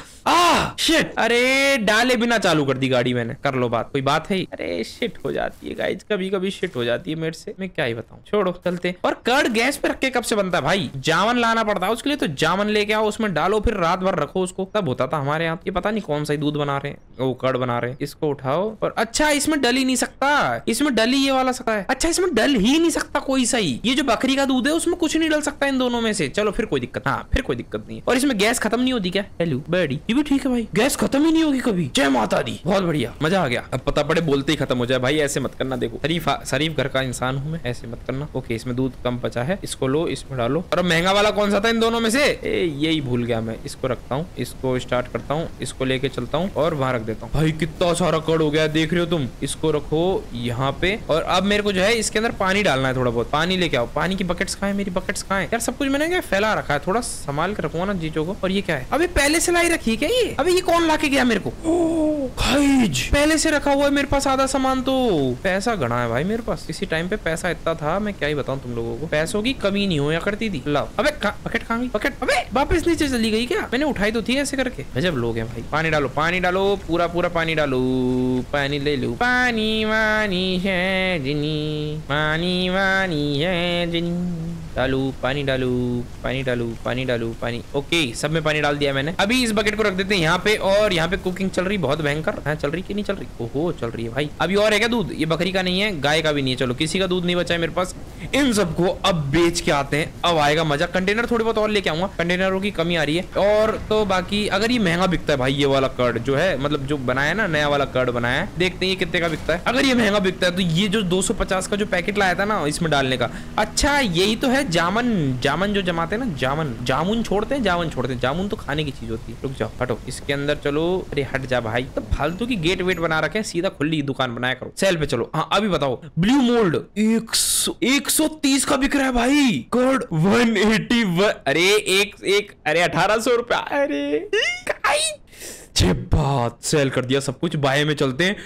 शिट, अरे डाले बिना चालू कर दी गाड़ी मैंने। कर लो बात, कोई बात है? अरे शिट हो जाती है गाइस, कभी कभी शिट हो जाती है मेरे से। मैं क्या ही बताऊं, छोड़ो चलते। और कर्ड गैस पे रख के कब से बनता है भाई? जामन लाना पड़ता है उसके लिए। तो जामन लेके आओ, उसमें डालो, फिर रात भर रखो उसको, तब होता था हमारे यहाँ। ये पता नहीं कौन सा दूध बना रहे हैं, वो कर्ड बना रहे हैं। इसको उठाओ और अच्छा इसमें डल ही नहीं सकता, इसमें डल ही ये वाला सकता है। अच्छा इसमें डल ही नहीं सकता कोई सही। ये जो बकरी का दूध है उसमें कुछ नहीं डल सकता इन दोनों में से। चलो फिर कोई दिक्कत, हाँ फिर कोई दिक्कत नहीं है। और इसमें गैस खत्म नहीं होती क्या? हेलो बड़ी, ये भी ठीक है भाई, गैस खत्म ही नहीं होगी कभी। जय माता दी, बहुत बढ़िया, मजा आ गया। अब पता पड़े बोलते ही खत्म हो जाए भाई, ऐसे मत करना। देखो शरीफ घर का इंसान हूँ मैं, ऐसे मत करना। ओके इसमें दूध कम बचा है, इसको लो, इसमें डालो। और महंगा वाला कौन सा था इन दोनों में से? यही भूल गया मैं। इसको रखता हूँ, इसको स्टार्ट करता हूँ, इसको लेके चलता हूँ और वहां रख देता हूँ। भाई कितना सारा कर्ड हो गया, देख रहे हो तुम। इसको रखो यहाँ पे और अब मेरे को जो है इसके अंदर पानी डालना है। थोड़ा बहुत पानी लेके आओ। पानी की बकेट्स कहाँ है? मेरी बकेट्स कहाँ है यार? सब कुछ मैंने क्या फैला रखा है, थोड़ा संभाल के रखूंगा ना चीजों को। और ये क्या है? अभी पहले से लाई रखी है क्या ये? अभी ये कौन ला के गया मेरे को? पहले से रखा हुआ है मेरे पास आधा सामान। तो पैसा गणा है भाई मेरे पास। इसी टाइम पे पैसा इतना था, मैं क्या ही बताऊं तुम लोगों को। पैसों की कमी नहीं होया करती थी। लाओ। अबे बकेट कहाँ गई? बकेट अबे वापस नीचे चली गई क्या? मैंने उठाई तो थी ऐसे करके। गजब लोग हैं भाई। पानी डालो, पानी डालो, पूरा पानी डालो। पानी ले लो। पानी वानी है जिनी, पानी वानी है जिनी। डालू, पानी डालू, पानी डालू, पानी डालू, पानी। ओके, सब में पानी डाल दिया मैंने। अभी इस बकेट को रख देते हैं यहाँ पे, और यहाँ पे कुकिंग चल रही बहुत भयंकर है। चल रही कि नहीं चल रही? ओहो, चल रही है भाई। अभी और है क्या दूध? ये बकरी का नहीं है, गाय का भी नहीं है। चलो, किसी का दूध नहीं बचा है मेरे पास। इन सबको अब बेच के आते हैं, अब आएगा मजा। कंटेनर थोड़े बहुत और लेके आऊंगा, कंटेनरों की कमी आ रही है। और तो बाकी अगर ये महंगा बिकता है भाई, ये वाला कर्ड जो है, मतलब जो बनाया ना, नया वाला कर्ड बनाया है, देखते हैं ये कितने का बिकता है। अगर ये महंगा बिकता है तो ये जो 250 का जो पैकेट लाया था ना इसमें डालने का, अच्छा यही तो है जामन। जामन जो जमाते हैं ना, जामन, जामुन छोड़ते हैं, जामन छोड़ते हैं। जामुन तो खाने की चीज होती है। रुक जाओ, हटो, इसके अंदर चलो। अरे हट जा भाई, तो फालतू की गेट वेट बना रखे हैं, सीधा खुली दुकान बनाया करो। सेल पे चलो। हाँ, अभी बताओ। ब्लू मोल्ड 130 का बिक रहा है भाई। कर्ड 181। अरे अरे 1800 रुपया। अरे बात सेल कर दिया सब कुछ। बाय में चलते हैं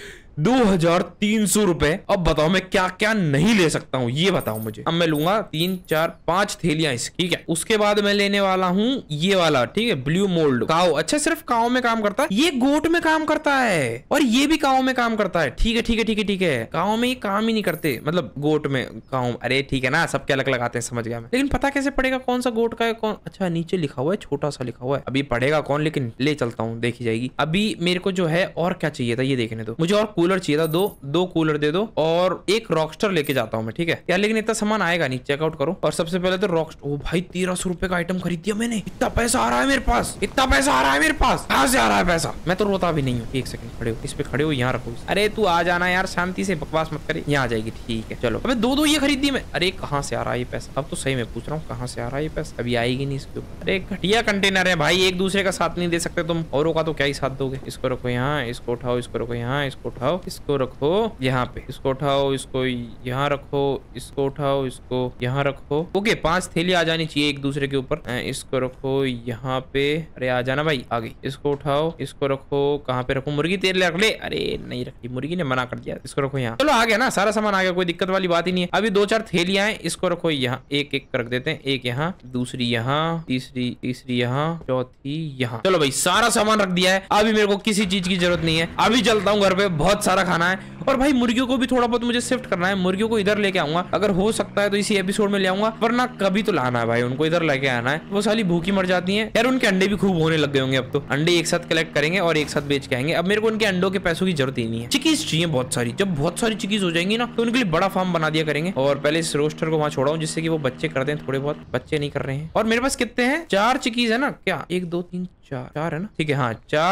2300 रुपए। अब बताओ मैं क्या क्या नहीं ले सकता हूँ, ये बताओ मुझे। अब मैं लूंगा 3 4 5 थैलियां इसकी, ठीक है। उसके बाद मैं लेने वाला हूँ ये वाला, ठीक है, ब्लू मोल्ड काओ। अच्छा, सिर्फ काओ में काम करता है, ये गोट में काम करता है, और ये भी काओ में काम करता है। ठीक है, ठीक है, ठीक है, ठीक है। काओ में ये काम ही नहीं करते, मतलब गोट में काओ। अरे ठीक है ना, सबके अलग लगाते हैं, समझ गया मैं। लेकिन पता कैसे पड़ेगा कौन सा गोट का है कौन? अच्छा, नीचे लिखा हुआ है, छोटा सा लिखा हुआ है। अभी पढ़ेगा कौन, लेकिन ले चलता हूँ, देखी जाएगी। अभी मेरे को जो है और क्या चाहिए था ये देखने दो मुझे। और कूलर चाहिए था, दो कूलर दे दो, और एक रॉकस्टर लेके जाता हूँ मैं, ठीक है यार। लेकिन इतना सामान आएगा नहीं, चेकआउट करो। और सबसे पहले तो रॉकस्टर। ओ भाई, 1300 रुपए का आइटम खरीद दिया मैंने। इतना पैसा आ रहा है मेरे पास, इतना पैसा आ रहा है मेरे पास। कहां से आ रहा है पैसा? मैं तो रोता भी नहीं हूँ। एक सेकंड खड़े हो, इस पे खड़े हो, यहाँ रखो। अरे तू आ जाना यार, शांति से बकवास मत करे। यहाँ आ जाएगी, ठीक है चलो। अबे दो ये खरीद दी मैं। अरे कहाँ से आ रहा है ये पैसा? अब तो सही में पूछ रहा हूँ, कहाँ से आ रहा है ये पैसा? अभी आएगी नहीं इसके ऊपर। अरे घटिया कंटेनर है भाई, एक दूसरे का साथ नहीं दे सकते तुम। औरों का तो क्या ही साथ दोगे। इसको रखो यहाँ, इसको उठाओ, इसको रखो यहाँ, इसको उठाओ, इसको रखो यहाँ पे, इसको उठाओ, इसको यहाँ रखो, इसको उठाओ, इसको यहाँ रखो। ओके, 5 थैली आ जानी चाहिए एक दूसरे के ऊपर। इसको रखो यहाँ पे। अरे आ जाना भाई, आ गई। इसको उठाओ, इसको रखो। कहाँ पे रखो? मुर्गी तेल रख ले। अरे नहीं रखी, मुर्गी ने मना कर दिया। इसको रखो यहाँ। चलो आ गया ना, सारा सामान आ गया, कोई दिक्कत वाली बात ही नहीं है। अभी 2 4 थैलियां हैं, इसको रखो यहाँ। एक एक रख देते हैं, एक यहाँ, दूसरी यहाँ, तीसरी यहाँ, चौथी यहाँ। चलो भाई, सारा सामान रख दिया है। अभी मेरे को किसी चीज की जरूरत नहीं है। अभी चलता हूँ घर पे, बहुत सारा खाना है। और भाई मुर्गियों को भी थोड़ा बहुत मुझे शिफ्ट करना है। मुर्गियों को इधर लेके आऊंगा, अगर हो सकता है तो इसी एपिसोड में ले आऊंगा, वरना कभी तो लाना है भाई, उनको इधर लेके आना है। वो साली भूखी मर जाती हैं यार। उनके अंडे भी खूब होने लग गए होंगे अब तो। अंडे एक साथ कलेक्ट करेंगे और एक साथ बेच के आएंगे। अब मेरे को उनके अंडों के पैसों की जरूरत ही नहीं है। चिकीज चाहिए बहुत सारी। जब बहुत सारी चिकीज हो जाएंगी ना, तो उनके लिए बड़ा फार्म बना दिया करेंगे। और पहले इस रोस्टर को वहां छोड़ाऊं, जिससे कि वो बच्चे कर दें। थोड़े बहुत बच्चे नहीं कर रहे हैं। और मेरे पास कितने हैं? 4 चिकीज है ना क्या? 1 2 3 4 है ना, ठीक है। हाँ,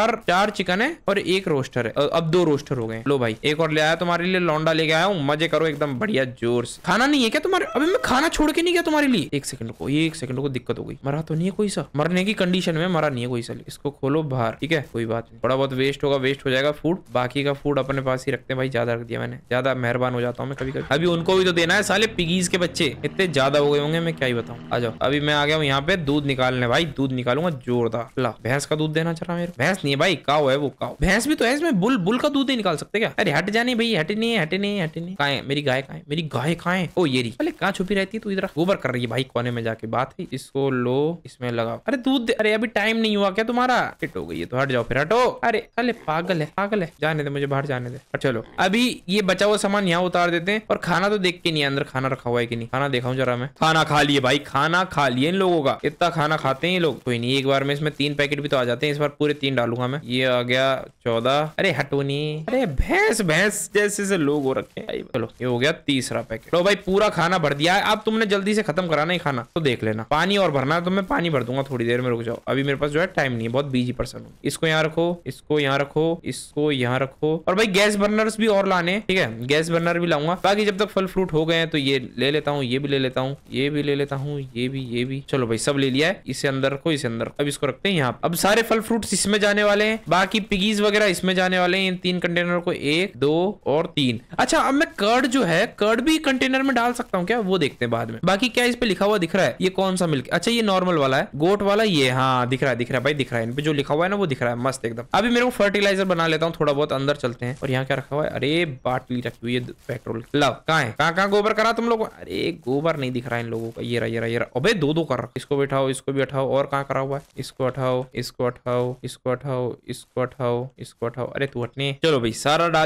4 चिकन है और 1 रोस्टर है। अब 2 रोस्टर हो गए। लो भाई, एक और ले आया तुम्हारे लिए, लौंडा लेके आया हूँ। मजे करो एकदम बढ़िया जोर से। खाना नहीं है क्या तुम्हारे? अबे मैं खाना छोड़ के नहीं गया तुम्हारे लिए। एक सेकंड को दिक्कत हो गई। मरा तो नहीं है कोई सा? मरने की कंडीशन में मरा नहीं है कोई सा। इसको खोलो बाहर, ठीक है, कोई बात नहीं। थोड़ा बहुत वेस्ट होगा, वेस्ट हो जाएगा फूड। बाकी का फूड अपने पास ही रखते हैं भाई। ज्यादा रख दिया मैंने, ज्यादा मेहरबान हो जाता हूँ मैं कभी कभी। अभी उनको भी तो देना है। साले पिगीज के बच्चे इतने ज्यादा हो गए होंगे, मैं क्या ही बताऊँ। आ जाओ, अभी मैं आ गया हूँ यहाँ पे दूध निकालने भाई। दूध निकालूंगा जोरदार। ला, भैंस का दूध देना मेरे। भैंस नहीं है भाई, काऊ है वो। काऊ भैंस भी तो है इसमें। बुल का दूध नहीं निकाल सकते क्या? अरे हट जाने भाई, हटे नहीं। कहाँ है मेरी गाय? कहाँ है मेरी गाय? कहाँ है? ओ ये रही। अरे कहाँ छुपी रहती है तू? इधर गोबर कर रही है भाई कोने में जाके। बात है, इसको लो, इसमें लगाओ। अरे दूध। अरे अभी टाइम नहीं हुआ क्या तुम्हारा? हिट हो गई है तो हट जाओ फिर, हटो। अरे पागल है। जाने दे मुझे, बाहर जाने दे। चलो अभी ये बचा हुआ सामान यहाँ उतार देते हैं। और खाना तो देख के नहीं, अंदर खाना रखा हुआ है कि नहीं। खाना दिखाऊं जरा मैं। खाना खा लिए भाई, खाना खा लिए इन लोगों का। इतना खाना खाते हैं ये लोग। कोई नहीं, एक बार में इसमें 3 पैकेट भी तो आ जाते हैं। इस बार पूरे 3 डालूंगा मैं। ये आ गया 14। अरे हटो नहीं। अरे भैंस जैसे से लोग हो रखे हैं। चलो ये हो गया 3रा पैकेट। लो भाई, पूरा खाना भर दिया है। अब तुमने जल्दी से खत्म कराना ही खाना, तो देख लेना। पानी और भरना है तो मैं पानी भर दूंगा थोड़ी देर में। रुक जाओ, अभी मेरे पास जो है टाइम नहीं है, बहुत बिजी पर्सन हूँ। इसको यहाँ रखो, इसको यहाँ रखो, इसको यहाँ रखो। और भाई गैस बर्नर्स भी और लाने, ठीक है, गैस बर्नर भी लाऊंगा। बाकी जब तक फल फ्रूट हो गए हैं तो ये ले लेता हूँ, ये भी ले लेता हूँ, ये भी ले लेता हूँ, ये भी। चलो भाई, सब ले लिया है। इसे अंदर रखो, इसे अंदर। अब इसको रखते हैं यहाँ। अब सारे फल फ्रूट इसमें जाने वाले हैं, बाकी पिगीज वगैरह इसमें जाने वाले हैं। इन 3 कंटेनर को 1 2 और 3। अच्छा, अब मैं कर्ड जो है, कर्ड भी कंटेनर में डाल सकता हूँ क्या? वो देखते हैं बाद में। बाकी क्या इस पे लिखा हुआ दिख रहा है? ये कौन सा मिल्क? अच्छा, ये नॉर्मल वाला है, गोट वाला। ये हाँ दिख रहा है भाई, दिख रहा है। इन पे जो लिखा हुआ है ना वो दिख रहा है, मस्त एकदम। अभी मेरे को फर्टिलाइजर बना लेता हूँ थोड़ा बहुत। अंदर चलते हैं। और यहाँ क्या रखा हुआ है? अरे बाटली रखी हुई है पेट्रोल। लव कहाँ है? कहाँ गोबर करा तुम लोग? अरे गोबर नहीं दिख रहा है इन लोगों का। ये रहा। अबे 2 कर रहा। इसको बैठाओ, इसको भी उठाओ। और कहाँ करा हुआ है? इसको उठाओ, इसको उठाओ, इसको उठाओ, इसको उठाओ, इसको उठाओ। अरे तू हटने। चलो भाई, सारा डाल लिया मैंने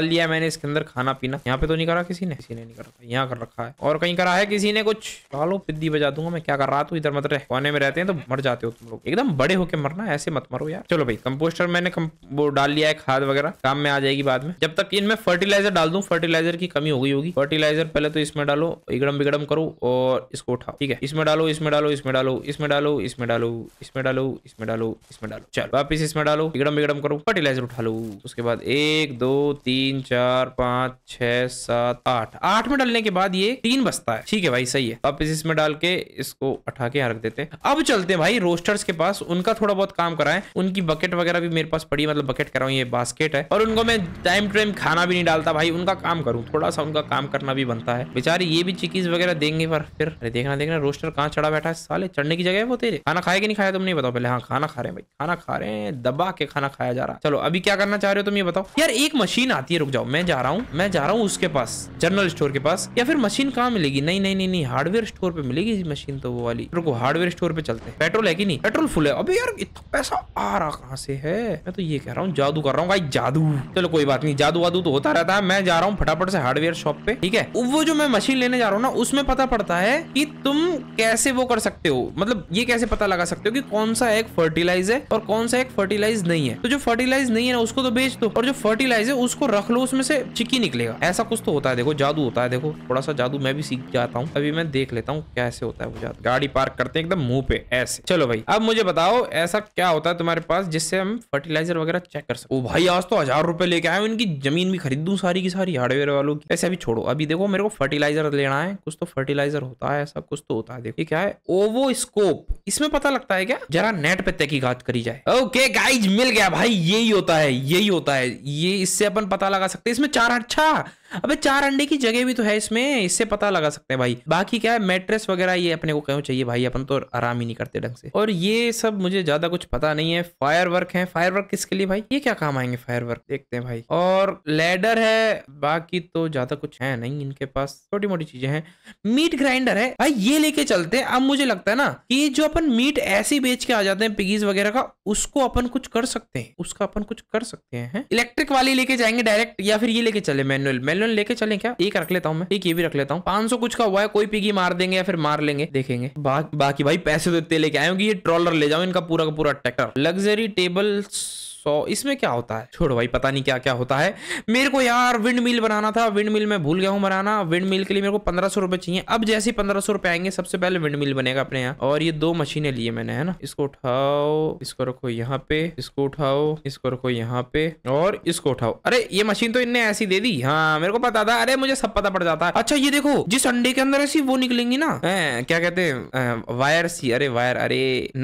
इसके अंदर खाना पीना। यहाँ पे तो नहीं करा किसी ने नहीं करा, यहाँ कर रखा है। और कहीं करा है किसी ने कुछ? चलो पिद्दी बजा दूंगा मैं, क्या कर रहा तू? इधर मत रहे, कोने में रहते हैं तो मर जाते हो तुम लोग। एकदम बड़े होके मरना, ऐसे मत मरो यार। चलो भाई कंपोस्टर मैंने वो डाल लिया है, खाद वगैरह काम में आ जाएगी बाद में। जब तक इनमें फर्टिलाइजर डाल दूं, फर्टिलाइजर की कमी हो गई होगी। फर्टिलाइजर पहले तो इसमें डालो, इगड़म बिगड़म करो और इसको उठाओ, ठीक है। इसमें डालो, इसमें डालो, इसमें डालो, इसमें डालो, इसमें डालो, इसमें डालो, इसमें डालो, इसमें डालो। चल वापिस इसमें डालो, इगड़म बिगड़म करो, फर्टिलाइजर उठा लो। उसके बाद 1 2 3 4 5 6 7 8 में डालने के बाद ये 3 बचता है, ठीक है भाई सही है। वापिस इसमें डाल के इसको उठा के यहाँ रख देते हैं। अब चलते हैं भाई रोस्टर्स के पास, उनका थोड़ा बहुत काम कराएं। उनकी बकेट वगैरह भी मेरे पास पड़ी है, मतलब बकेट कर रहा हूँ, ये बास्केट है। और उनको मैं टाइम टू टाइम खाना भी नहीं डालता भाई, उनका काम करूँ, थोड़ा सा उनका काम करना भी बनता है। बेचारे ये भी चिकीज वगैरह देंगे पर फिर अरे देखना रोस्टर कहाँ चढ़ा बैठा है साले, चढ़ने की जगह है वो तेरे। खाना खाए कि नहीं खाया तुम नहीं बताओ पहले। हाँ खाना खा रहे हैं भाई, खाना खा रहे हैं, दबा के खाना खाया जा रहा है। चलो अभी क्या करना चाह रहे हो तुम ये बताओ यार। एक मशीन आती है, रुक जाओ, मैं जा रहा हूँ उसके पास, जनरल स्टोर के पास। या फिर मशीन कहाँ मिलेगी? नहीं, हार्डवेयर स्टोर पे मिलेगी मशीन तो वो वाली। रुको हार्डवेयर स्टोर पे चलते हैं। पेट्रोल है कि नहीं? पेट्रोल फुल है। अबे यार इतना पैसा आ रहा कहाँ से है? मैं तो ये कह रहा हूँ जादू कर रहा हूँ भाई, जादू। चलो कोई बात नहीं, जादू वादू तो होता रहता है। मैं जा रहा हूँ फटाफट से हार्डवेयर शॉप पे, ठीक है। वो जो मैं मशीन लेने जा रहा हूँ ना, उसमें पता पड़ता है कि तुम कैसे वो कर सकते हो, मतलब ये कैसे पता लगा सकते हो कि कौन सा एक फर्टिलाइज है और कौन सा एक फर्टिलाइज नहीं है। तो जो फर्टिलाइज नहीं है ना उसको तो बेच दो, और जो फर्टिलाइज है उसको रख लो, उसमें से चिक्की निकलेगा। ऐसा कुछ तो होता है, देखो जादू होता है। देखो थोड़ा सा जादू मैं भी सीख जाता हूँ, अभी मैं देख लेता हूँ कैसे होता है वो जादू। गाड़ी पार्क करते हैं एकदम मुंह पे ऐसे। चलो भाई अब मुझे बताओ ऐसा क्या होता है तुम्हारे पास जिससे हम फर्टिलाइजर वगैरह चेक कर सकते। ओ भाई आज तो 1000 रुपए लेके आए, इनकी जमीन भी खरीद दूं सारी की सारी हार्डवेयर वालों की। ऐसे अभी छोड़ो, अभी देखो मेरे को फर्टिलाइजर लेना है। कुछ तो फर्टिलाइजर होता है, ऐसा कुछ तो होता है। देखो क्या है, ओवोस्कोप, इसमें पता लगता है क्या? जरा नेट पे तहकीकात करी जाए। ओके गाइज मिल गया भाई, यही होता है, यही होता है ये। इससे अपन पता लगा सकते हैं इसमें 4 अच्छा अबे 4 अंडे की जगह भी तो है इसमें, इससे पता लगा सकते हैं भाई। बाकी क्या है मैट्रेस वगैरह ये अपने को क्यों चाहिए भाई, अपन तो आराम ही नहीं करते ढंग से। और ये सब मुझे ज्यादा कुछ पता नहीं है। फायरवर्क है, फायरवर्क किसके लिए भाई? ये क्या काम आएंगे फायरवर्क, देखते हैं भाई। और लैडर है, बाकी तो ज्यादा कुछ है नहीं इनके पास, छोटी मोटी चीजें हैं। मीट ग्राइंडर है भाई, ये लेके चलते हैं। अब मुझे लगता है ना कि जो अपन मीट ऐसे ही बेच के आ जाते हैं पिगीज वगैरह का, उसको अपन कुछ कर सकते हैं, उसका अपन कुछ कर सकते हैं। इलेक्ट्रिक वाली लेके जाएंगे डायरेक्ट, या फिर ये लेके चले मैनुअल लेके चले क्या? एक रख लेता हूँ मैं, एक ये भी रख लेता हूँ। 500 कुछ का हुआ है, कोई पिगी मार देंगे या फिर मार लेंगे, देखेंगे। बाकी भाई पैसे तो इतने लेके आए होंगे, ये ट्रॉलर ले जाओ इनका पूरा का पूरा ट्रैक्टर। लग्जरी टेबल 100, इसमें क्या होता है? छोड़ो भाई पता नहीं क्या क्या होता है। मेरे को यार विंड मिल बनाना था, विंड मिल में भूल गया हूँ बनाना। विंड मिल के लिए मेरे को 1500 रुपए चाहिए। अब जैसे 1500 रुपए आएंगे सबसे पहले विंड मिल बनेगा अपने यहाँ। और ये 2 मशीनें लिए मैंने, है ना। इसको उठाओ, इसको रखो यहाँ पे, इसको उठाओ, इसको रखो यहाँ पे, और इसको उठाओ। अरे ये मशीन तो इनने ऐसी दे दी। हाँ मेरे को पता था, अरे मुझे सब पता पड़ जाता है। अच्छा ये देखो, जिस अंडे के अंदर ऐसी वो निकलेंगी ना, क्या कहते हैं, वायर सी, अरे वायर, अरे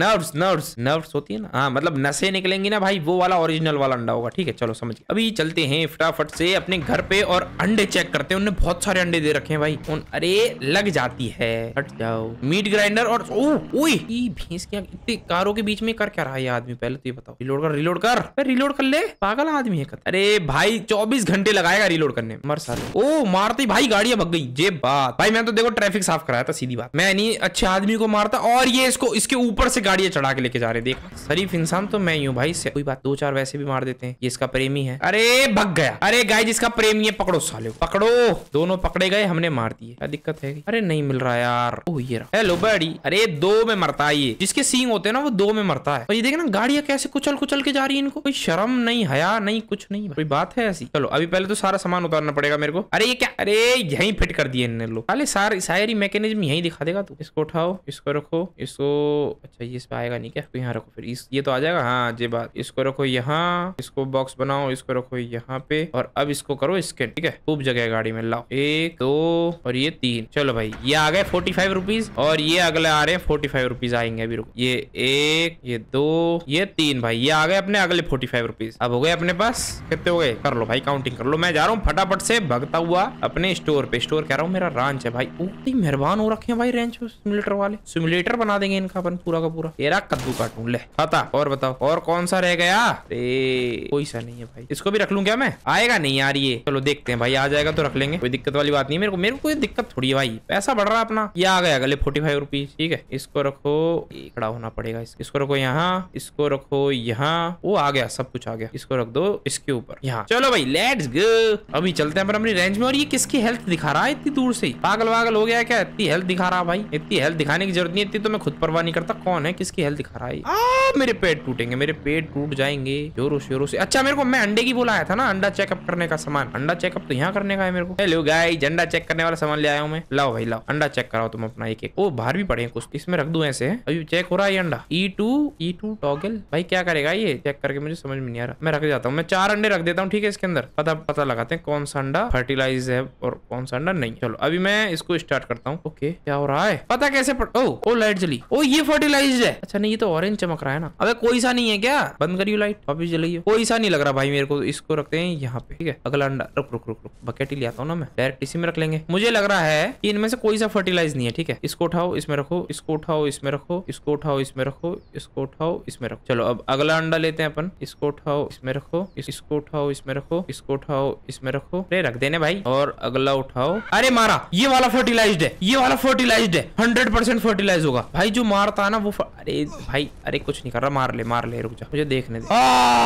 नर्व्स होती है ना, हाँ मतलब नसें निकलेंगी ना भाई, वो वाला ओरिजिनल वाला अंडा होगा। ठीक है चलो समझ गए। अभी चलते हैं फटाफट से अपने घर पे और अंडे चेक करते हैं। उन्होंने बहुत सारे अंडे दे रखे हैं भाई। अरे लग जाती है, हट जाओ। मीट ग्राइंडर और ओए भैंस क्या इतनी कारों के बीच में कर क्या रहा है ये आदमी? पहले तो ये बताओ। रिलोड कर ले, पागल आदमी है। अरे भाई 24 घंटे लगाएगा रिलोड करने, मर साले। ओ मारते ही भाई गाड़ियां भग गई। जे बात भाई, मैं तो देखो ट्रैफिक साफ कराया था, सीधी बात। मैं नहीं अच्छे आदमी को मारता, और ये इसके ऊपर से गाड़ियां चढ़ा के लेके जा रहे। देख शरीफ इंसान तो मैं ही हूँ भाई। कोई बात, 2-4 वैसे भी मार देते हैं। ये इसका प्रेमी है। अरे भग गया। अरे गाय जिसका प्रेमी है पकड़ो साले, पकड़ो। दोनों पकड़े गए, हमने मार दिए। क्या दिक्कत है? अरे नहीं मिल रहा यार। ओह ये रहा। हेलो बड़ी। अरे 2 में मरता है ये, जिसके सींग होते हैं ना वो 2 में मरता है। और ये देखे ना गाड़ियां कैसे कुचल के जा रही है। इनको कोई शर्म नहीं, हया नहीं, कुछ नहीं, कोई बात है ऐसी? चलो अभी पहले तो सारा सामान उतारना पड़ेगा मेरे को। अरे ये क्या, अरे यही फिट कर दिए इन्होंने लोग। अरे सारी मैकेनिज्म यही दिखा देगा तू। इसको उठाओ, इसको रखो, इसको, अच्छा ये इस पे आएगा नहीं क्या? तो यहाँ रखो फिर, ये तो आ जाएगा। हाँ जी बात। इसको रखो यहाँ, इसको बॉक्स बनाओ, इसको रखो यहाँ पे, और अब इसको करो स्कैन। ठीक है खूब जगह गाड़ी में लाओ। 1 2 और ये 3। चलो भाई ये आ गए 45 रुपीज, और ये अगले आ रहे हैं 45 रुपीज आएंगे अभी। रुको, ये 1 ये 2 ये 3 भाई, ये आ गए अपने अगले 45 रुपीज। अब हो गए अपने पास कितने हो गए? कर लो भाई काउंटिंग कर लो। मैं जा रहा हूँ फटाफट से भगता हुआ अपने स्टोर पे। स्टोर कह रहा हूँ, मेरा रांच है भाई। मेहरबान हो रखे हैं भाई रेंच सिमुलेटर वाले। सिमुलेटर बना देंगे इनका अपन पूरा का पूरा। तेरा कद्दू काटूं ले। पता और बताओ और कौन सा रह गया? कोई सा नहीं है भाई, इसको भी रख लूं क्या मैं? आएगा नहीं यार ये, चलो देखते हैं भाई, आ जाएगा तो रख लेंगे, कोई दिक्कत वाली बात नहीं है। मेरे को कोई दिक्कत थोड़ी है भाई, पैसा बढ़ रहा है अपना। ये आ गया अगले 45 रुपीज, ठीक है। इसको रखो, खड़ा होना पड़ेगा, इसको रखो यहाँ, इसको रखो यहाँ, वो आ गया, सब कुछ आ गया। इसको रख दो इसके ऊपर यहाँ। चलो भाई लेट्स गो, अभी चलते हैं अपनी रेंज में। और ये किसकी हेल्थ दिखा रहा है इतनी दूर से? पागल वागल हो गया क्या? इतनी हेल्थ दिखा रहा भाई, इतनी हेल्थ दिखाने की जरूरत नहीं है, इतनी तो मैं खुद परवाह नहीं करता। कौन है, किसकी हेल्थ दिखा रहा है? मेरे पेट टूटेंगे, मेरे पेट टूट जाएंगे जोरों शोरों से। अच्छा मेरे को, मैं अंडे की बुलाया था ना, अंडा चेकअप करने का सामान। अंडा चेकअप तो यहाँ करने का है मेरे को। हेलो गाइस, अंडा चेक करने वाला सामान ले आया हूँ मैं। लाओ भाई लाओ, अंडा चेक कराओ तुम अपना एक एक। ओ बाहर भी पड़े हैं कुछ, इसमें रख दूं ऐसे? अभी चेक हो रहा है ये अंडा। E2 टॉगल भाई क्या करेगा ये चेक करके? मुझे समझ में नहीं आ रहा। मैं रख जाता हूँ, मैं 4 अंडे रख देता हूँ, ठीक है। इसके अंदर पता लगाते हैं कौन सा अंडा फर्टिलाइज है और कौन सा अंडा नहीं। चलो अभी मैं इसको स्टार्ट करता हूँ। ओके क्या हो रहा है पता कैसे ओ लाइट जली। ओ ये फर्टिलाइज है। अच्छा नहीं, ये तो ऑरेंज चमक रहा है ना। अबे कोई सा नहीं है क्या? बंद करियो लाइट, वापिस जलाइए। कोई सा नहीं लग रहा भाई मेरे को। इसको रखते हैं यहाँ पे, ठीक है। अगला अंडा रुक बकेट ही ले आता हूँ ना मैं, डायरेक्ट इसी में रख लेंगे। मुझे लग रहा है कि इनमें से कोई सा फर्टिलाइज नहीं है, ठीक है। इसको उठाओ इसमें रखो, इसको उठाओ इसमें रखो, इसको उठाओ इसमें रखो, इसको उठाओ इसमें रखो। चलो अब अगला अंडा लेते हैं अपन। इसको उठाओ इसमें रखो, इसको उठाओ इसमें रखो, इसको उठाओ इसमें रखो। अरे रख देने भाई। और अगला उठाओ। अरे मारा, ये वाला फर्टिलाइज्ड है, ये वाला फर्टिलाइज्ड है, 100% फर्टिलाइज होगा भाई। जो मारता है ना वो अरे भाई, अरे कुछ नहीं कर रहा, मार ले, रुक जा, मुझे देखने दे।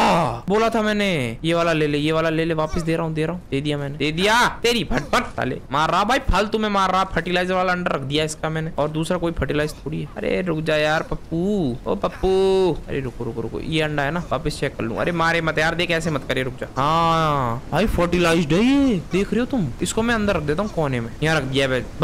बोला था मैंने, ये वाला ले ले, ये वाला ले ले, वापस दे रहा हूँ, दे दिया मैंने, दे दिया। तेरी फटफट साले मार रहा भाई, फालतू में मार रहा। फर्टिलाइजर वाला अंडा रख दिया इसका मैंने, और दूसरा कोई फर्टिलाइज थोड़ी है। अरे रुक जा यार पप्पू, ओ पप्पू। अरे रुको, ये अंडा है ना, वापस चेक कर लूं। अरे मारे मत यार, देख ऐसे मत करे, रुक जा। हाँ भाई फर्टिलाइज्ड है ये, देख रहे हो तुम। इसको मैं अंदर रख देता हूँ कोने में, यहाँ रख दिया।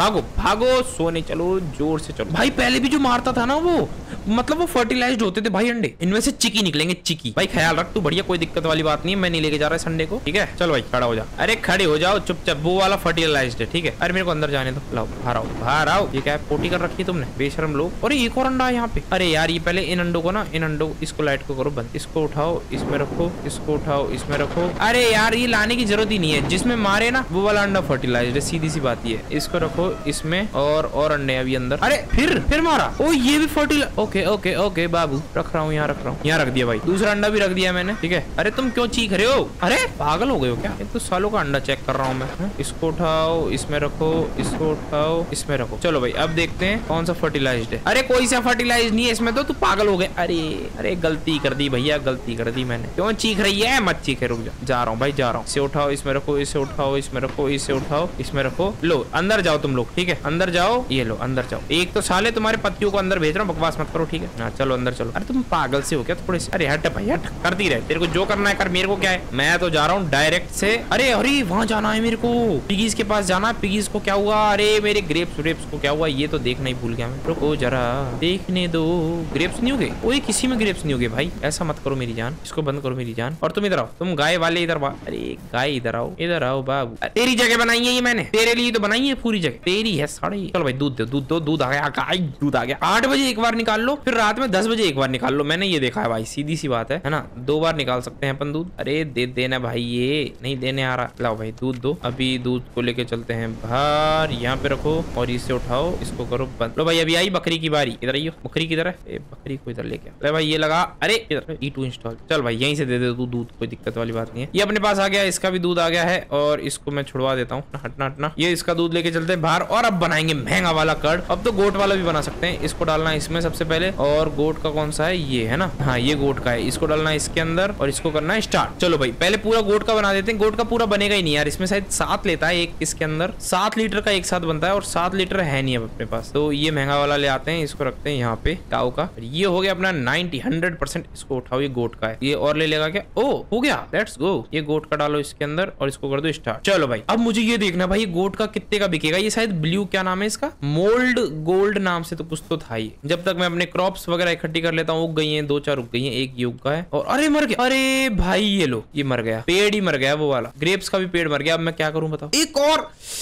भागो सोने चलो, जोर से चलो भाई। पहले भी जो मारता था ना वो, मतलब वो फर्टिलाइज्ड होते थे भाई अंडे। इनमें से चिकी निकलेंगे, चिकी। भाई ख्याल रख तू, बढ़िया, कोई दिक्कत वाली बात नहीं है। मैं नहीं लेके जा रहा संडे को, ठीक है। चल भाई खड़ा हो जा। अरे खड़े हो जाओ चुपचाप, वो वाला फर्टिलाइज्ड है, ठीक है। अरे मेरे को अंदर जाने दो, लाओ बाहर आओ। ये क्या है, पोटी कर रखी तुमने बेशरम लोग। और एक और अंडा है यहाँ पे। अरे यार ये पहले इन अंडों को ना, इन अंडों इसको लाइट को करो बंद। इसको उठाओ इसमें रखो, इसको उठाओ इसमें रखो। अरे यार ये लाने की जरूरत ही नहीं है, जिसमें मारे ना वो वाला अंडा फर्टिलाइज्ड है, सीधी सी बात ये है। इसको रखो इसमें, और अंडे अभी अंदर। अरे फिर मारा। ओ ये भी फर्टिलाइज। ओके बाबू, रख रहा हूँ यहाँ, यहाँ रख दिया भाई। दूसरा अंडा भी रख दिया मैंने, ठीक है। अरे तुम क्यों चीख रहे हो? अरे पागल हो गए हो क्या? एक तो सालों का अंडा चेक कर रहा हूँ मैं। इसको उठाओ इसमें रखो, इसको उठाओ इसमें रखो। चलो भाई अब देखते हैं कौन सा फर्टिलाइज्ड है। अरे कोई सा फर्टिलाइज नहीं है इसमें तो, तू पागल हो गए। अरे गलती कर दी भैया, गलती कर दी मैंने। क्यों चीख रही है? मत चीखे, रुक जा रहा हूँ भाई, जा रहा हूँ। इसे उठाओ इसमें रखो, इसे उठाओ इसमें रखो, इसे उठाओ इसमें रखो। लो अंदर जाओ तुम लोग, ठीक है। अंदर जाओ, ये लो अंदर जाओ। एक तो साले तुम्हारे पत्तियों को अंदर भेज रहा हूँ, बकवास मत करो, ठीक है ना। चलो अंदर चलो। अरे तुम पागल से हो क्या थोड़े से? अरे हट भाई हट, करती रहे, तेरे को जो करना है कर, मेरे को क्या है। मैं तो जा रहा हूँ डायरेक्ट से। अरे वहां जाना है मेरे को, पिगीज के पास जाना है। पिगीज को क्या हुआ? अरे मेरे ग्रेप्स को क्या हुआ? ये तो देखना ही भूल गया मैं। रुको जरा देखने दो, ग्रेप्स नहीं हो गए? ओए किसी में ग्रेप्स नहीं हो गए भाई, ऐसा मत करो मेरी जान। इसको बंद करो मेरी जान। और तुम इधर आओ, तुम गाय वाले इधर। अरे गाय इधर आओ बाबू। तेरी जगह बनाई है ये मैंने, तेरे लिए तो बनाई है पूरी जगह, तेरी है साड़ी। चलो भाई दूध दो, दूध आ गया गाय, दूध आ गया। 8 बजे एक बार निकाल लो, फिर रात में 10 बजे एक बार निकाल लो। मैंने ये देखा है भाई, सीधी सी बात है ना। 2 बार निकाल सकते हैं अपन दूध। अरे दे देना भाई, ये नहीं देने आ रहा। लाओ भाई दूध दो। अभी दूध को लेके चलते हैं बाहर, यहाँ पे रखो और इसे उठाओ, इसको करो बंद। लो भाई अभी आई बकरी की बारी। इधर आइयो, बकरी किधर है? बकरी को इधर लेके अरे भाई ये लगा। अरे इधर E2 इंस्टॉल। चल भाई यहीं से दे दे तू दूध, कोई दिक्कत वाली बात नहीं है। ये अपने पास आ गया, इसका भी दूध आ गया है, और इसको मैं छुड़वा देता हूँ। हटना। ये इसका दूध लेके चलते हैं बाहर, और अब बनाएंगे महंगा वाला कर्ड। अब तो गोट वाला भी बना सकते हैं। इसको डालना है इसमें सबसे पहले, और गोट का कौन सा है? ये है ना, हाँ ये गोट का है। इसको डालना है इसके अंदर, और इसको करना है स्टार्ट। चलो भाई पहले पूरा गोट का बना देते हैं। गोट का पूरा बनेगा ही नहीं यार, इसमें शायद 7 लेता है एक, इसके अंदर 7 लीटर का एक साथ बनता है, और 7 लीटर है नहीं अब अपने पास। तो ये महंगा वाला ले आते हैं, इसको रखते हैं यहाँ पे काऊ का। ये हो गया अपना 90-100%। इसको उठाओ, ये गोट का है। ये और ले लेगा क्या? ओ हो गया, लेट्स गो। ये गोट का डालो इसके अंदर, और इसको कर दो स्टार्ट। चलो भाई अब मुझे ये देखना भाई गोट का कितने का बिकेगा। ये शायद ब्लू, क्या नाम है इसका, मोल्ड गोल्ड नाम से तो कुछ तो था ये। जब तक मैं अपने क्रॉप्स वगैरह इकट्ठी कर लेता हूँ। उग गई हैं 2-4 उग गई हैं, एक ये उगा है। और अरे मर गया। अरे भाई ये लो, ये मर गया, पेड़ ही मर गया वो वाला। ग्रेप्स का भी पेड़ मर गया। अब मैं क्या करूं बताओ? एक और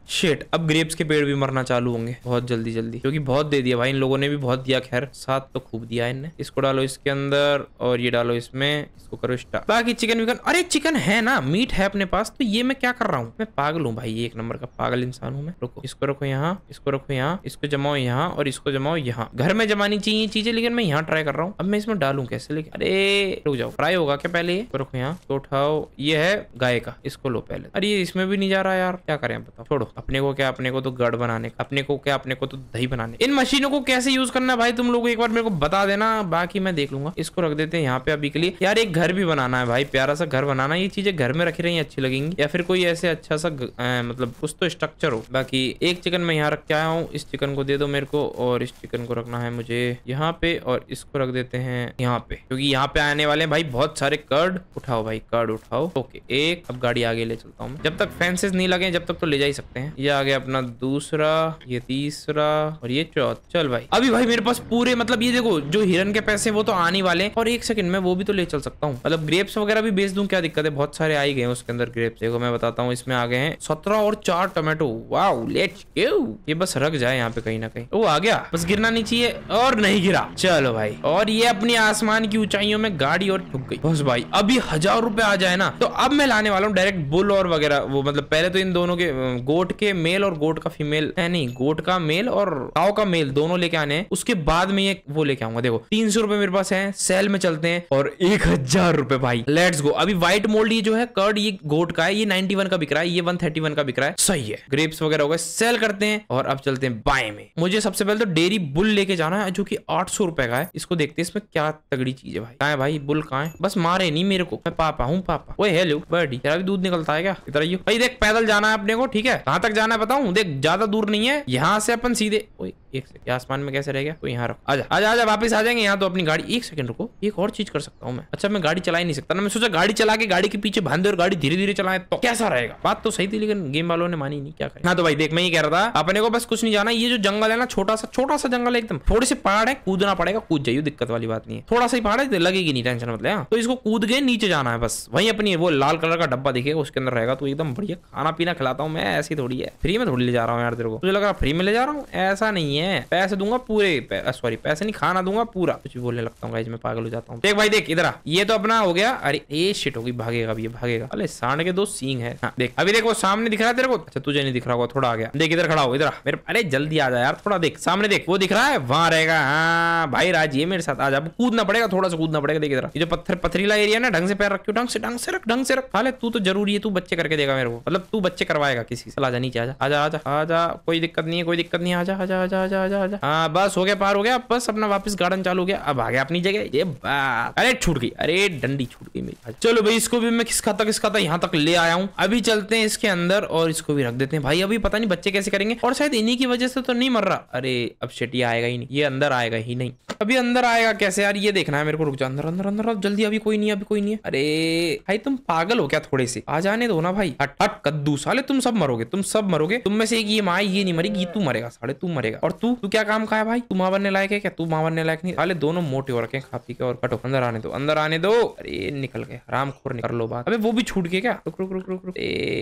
शिट, अब ग्रेप्स के पेड़ भी मरना चालू होंगे बहुत जल्दी जल्दी, क्योंकि बहुत दे दिया भाई इन लोगों ने भी, बहुत दिया। खैर साथ तो खूब दिया इनने। इसको डालो इसके अंदर और ये डालो इसमें, इसको करो स्टार्ट। बाकी चिकन विकन, अरे चिकन है ना, मीट है अपने पास, तो ये मैं क्या कर रहा हूँ, मैं पागल हूँ भाई, एक नंबर का पागल इंसान हूँ मैं। रुको, इसको रखो यहाँ, इसको रखो यहाँ, इसको जमाओ यहाँ और इसको जमाओ यहाँ। घर में जमानी चाहिए चीजें, लेकिन मैं यहाँ ट्राई कर रहा हूँ। अब मैं इसमें डालूं कैसे, लेकिन अरे रुक जाओ, फ्राई होगा क्या पहले? ये रखो यहाँ, तो उठाओ, ये है गाय का, इसको लो पहले। अरे ये इसमें भी नहीं जा रहा यार, क्या करें बताओ, छोड़ो। अपने को क्या, अपने को तो गढ़ बनाने का, अपने को क्या, अपने को तो दही बनाने। इन मशीनों को कैसे यूज करना है भाई तुम लोग एक बार मेरे को बता देना, बाकी मैं देख लूंगा। इसको रख देते हैं यहाँ पे अभी के लिए। यार एक घर भी बनाना है भाई, प्यारा सा घर बनाना। ये चीजें घर में रखी रही अच्छी लगेंगी, या फिर कोई ऐसे अच्छा सा मतलब कुछ तो स्ट्रक्चर हो। बाकी एक चिकन मैं यहाँ रख के आया हूँ, इस चिकन को दे दो मेरे को, और इस चिकन को रखना है मुझे यहाँ पे, और इसको रख देते हैं यहाँ पे, क्योंकि यहाँ पे आने वाले हैं भाई बहुत सारे कर्ड। उठाओ भाई कर्ड उठाओ। ओके, एक अब गाड़ी आगे ले चलता हूँ, जब तक फेंसेस नहीं लगे जब तक तो ले जा ही सकते हैं। ये आ गया अपना दूसरा, ये तीसरा और ये चौथा। चल भाई, अभी भाई मेरे पास पूरे, मतलब ये देखो जो हिरन के पैसे वो तो आने वाले हैं, और एक सेकंड में वो भी तो ले चल सकता हूँ। मतलब ग्रेप्स वगैरह भी बेच दूं, क्या दिक्कत है, बहुत सारे आ ही गए उसके अंदर ग्रेप्स। देखो मैं बताता हूँ, इसमें आ गए हैं 17 और 4 टोमेटो। Wow, let's go. ये बस रख जाए यहाँ पे कहीं ना कहीं। वो आ गया, बस गिरना नहीं चाहिए, और नहीं गिरा। चलो भाई, और ये अपनी आसमान की ऊंचाइयों में गाड़ी और ठुक गई। बस भाई अभी 1000 रुपए आ जाए ना, तो अब मैं लाने वाला हूँ डायरेक्ट बुल और वगैरह वो, मतलब पहले तो इन दोनों के गोट के मेल और गोट का फीमेल है, नहीं गोट का मेल और काऊ का मेल दोनों लेके आने हैं। उसके बाद में ये वो लेके आऊंगा। देखो 300 रुपए मेरे पास है, सेल में चलते हैं, और 1000 रुपए भाई, लेट्स गो। अभी व्हाइट मोल्ड ये जो है कर्ड, ये गोट का है, ये 91 का बिक रहा है, ये 131 का बिक रहा है, सही है। ग्रेप्स वगैरह हो गए, सेल करते हैं, और अब चलते हैं बाएं में। मुझे सबसे पहले तो डेयरी बुल लेके जाना है, जो कि 800 रुपए का है। इसको देखते हैं इसमें क्या तगड़ी चीज है भाई। कहाँ है भाई बुल, कहाँ है? बस मारे नहीं मेरे को, मैं पापा हूँ पापा। ओए हेलो बर्डी, तेरा भी दूध निकलता है क्या? इधर आइयो भाई, देख पैदल जाना है अपने को, ठीक है? कहाँ तक जाना है बताऊं, देख ज्यादा दूर नहीं है, यहाँ से अपन सीधे, ओए एक सेकंड, आसमान में कैसे रह गया? तो यहाँ रखो, आजा आजा आजा, वापस आ जाएंगे यहाँ तो अपनी गाड़ी। एक सेकंड रुको, एक और चीज कर सकता हूँ मैं। अच्छा मैं गाड़ी चला ही नहीं सकता ना, मैं सोचा गाड़ी चला के गाड़ी के पीछे बांधे और गाड़ी धीरे धीरे चलाए तो कैसा रहेगा। बात तो सही थी, लेकिन गेम वालों ने मानी नहीं, क्या करें। हाँ तो भाई देख, मैं ये कह रहा था अपने को बस कुछ नहीं जाना, ये जो जंगल है ना, छोटा सा जंगल है एकदम, थोड़े से पहाड़ है, कूदना पड़ेगा, कूद जाइए, दिक्कत वाली बात नहीं है। थोड़ा सा ही पहाड़ है, लगेगी नहीं टेंशन मतलब। तो इसको कूद के नीचे जाना है बस, वहीं अपनी वो लाल कलर का डब्बा दिखेगा उसके अंदर रहेगा, तो एकदम बढ़िया खाना पीना खिलाता हूँ मैं। ऐसी थोड़ी है, फ्री में थोड़ी ले जा रहा हूँ यार, तेरे को मुझे लगा फ्री में ले जा रहा हूँ, ऐसा नहीं है, पैसे दूंगा पूरे, सॉरी पैसे नहीं, खाना दूंगा पूरा। कुछ भी बोलने लगता हूँ गाइस, मैं पागल हो जाता हूँ। देख भाई देख, इधर ये तो अपना हो गया। अरे ये शिट होगी, भागेगा अब ये, भागेगा। अरे सांड के 2 सींग है। हाँ देख, अभी देख वो सामने दिख रहा है तेरे को? अच्छा तुझे नहीं दिख रहा होगा, थोड़ा आ गया। देख इधर खड़ा हो, इधर मेरे, अरे जल्दी आ जा यार, थोड़ा देख सामने, देख वो दिख रहा है, वहां रहेगा। हाँ भाई राज, ये मेरे साथ आ जा, कूदना पड़ेगा, थोड़ा सा कूदना पड़ेगा। देख इधर, ये जो पथरीला एरिया ना, ढंग से पैर रखियो, ढंग से रख, ढंग से रख। हाले तू तो जरूरी है, तू बच्चे करके देगा मेरे को, मतलब तू बच्चे करवाएगा किसी से। आजा नीचे, आजा आजा आजा आजा, कोई दिक्कत नहीं है, कोई दिक्कत नहीं है, आजा आजा आजा आजा आजा आजा। हाँ बस हो गया, पार हो गया, बस अपना वापस गार्डन चालू हो गया, अब आ गया अपनी जगह। ये बात, अरे छूट गई, अरे डंडी छूट गई मेरी। चलो भाई इसको भी मैं किसका था यहाँ तक ले आया हूँ। अभी चलते हैं इसके अंदर और इसको भी रख देते हैं भाई। अभी पता नहीं बच्चे कैसे करेंगे, और शायद इन्हीं की वजह से तो नहीं मर रहा। अरे अब शेटी आएगा ही नहीं, ये अंदर आएगा ही नहीं। अभी अंदर आएगा कैसे यार, ये देखना है मेरे को। रुक जा, अंदर अंदर अंदर जल्दी, अभी कोई नहीं है, अभी कोई नहीं है। अरे भाई तुम पागल हो क्या, थोड़े से आ जाने दो ना भाई। हट हट कद्दू साले, तुम सब मरोगे, तुम सब मरोगे। तुम में से एक ये माँ, ये नहीं मरेगी, तू मरेगा साले, तू मरेगा। और तू क्या काम का है भाई, तू माँ बनने लायक है क्या? तू माँ बनने लायक नहीं, साले दोनों मोटे हो रखे हैं खा पी के। और कटो, अंदर आने दो, अंदर आने दो। अरे निकल गए, हरामखोर, कर लो बात। अबे वो भी छूट गए क्या? रुक रुक रुक रुक रुक,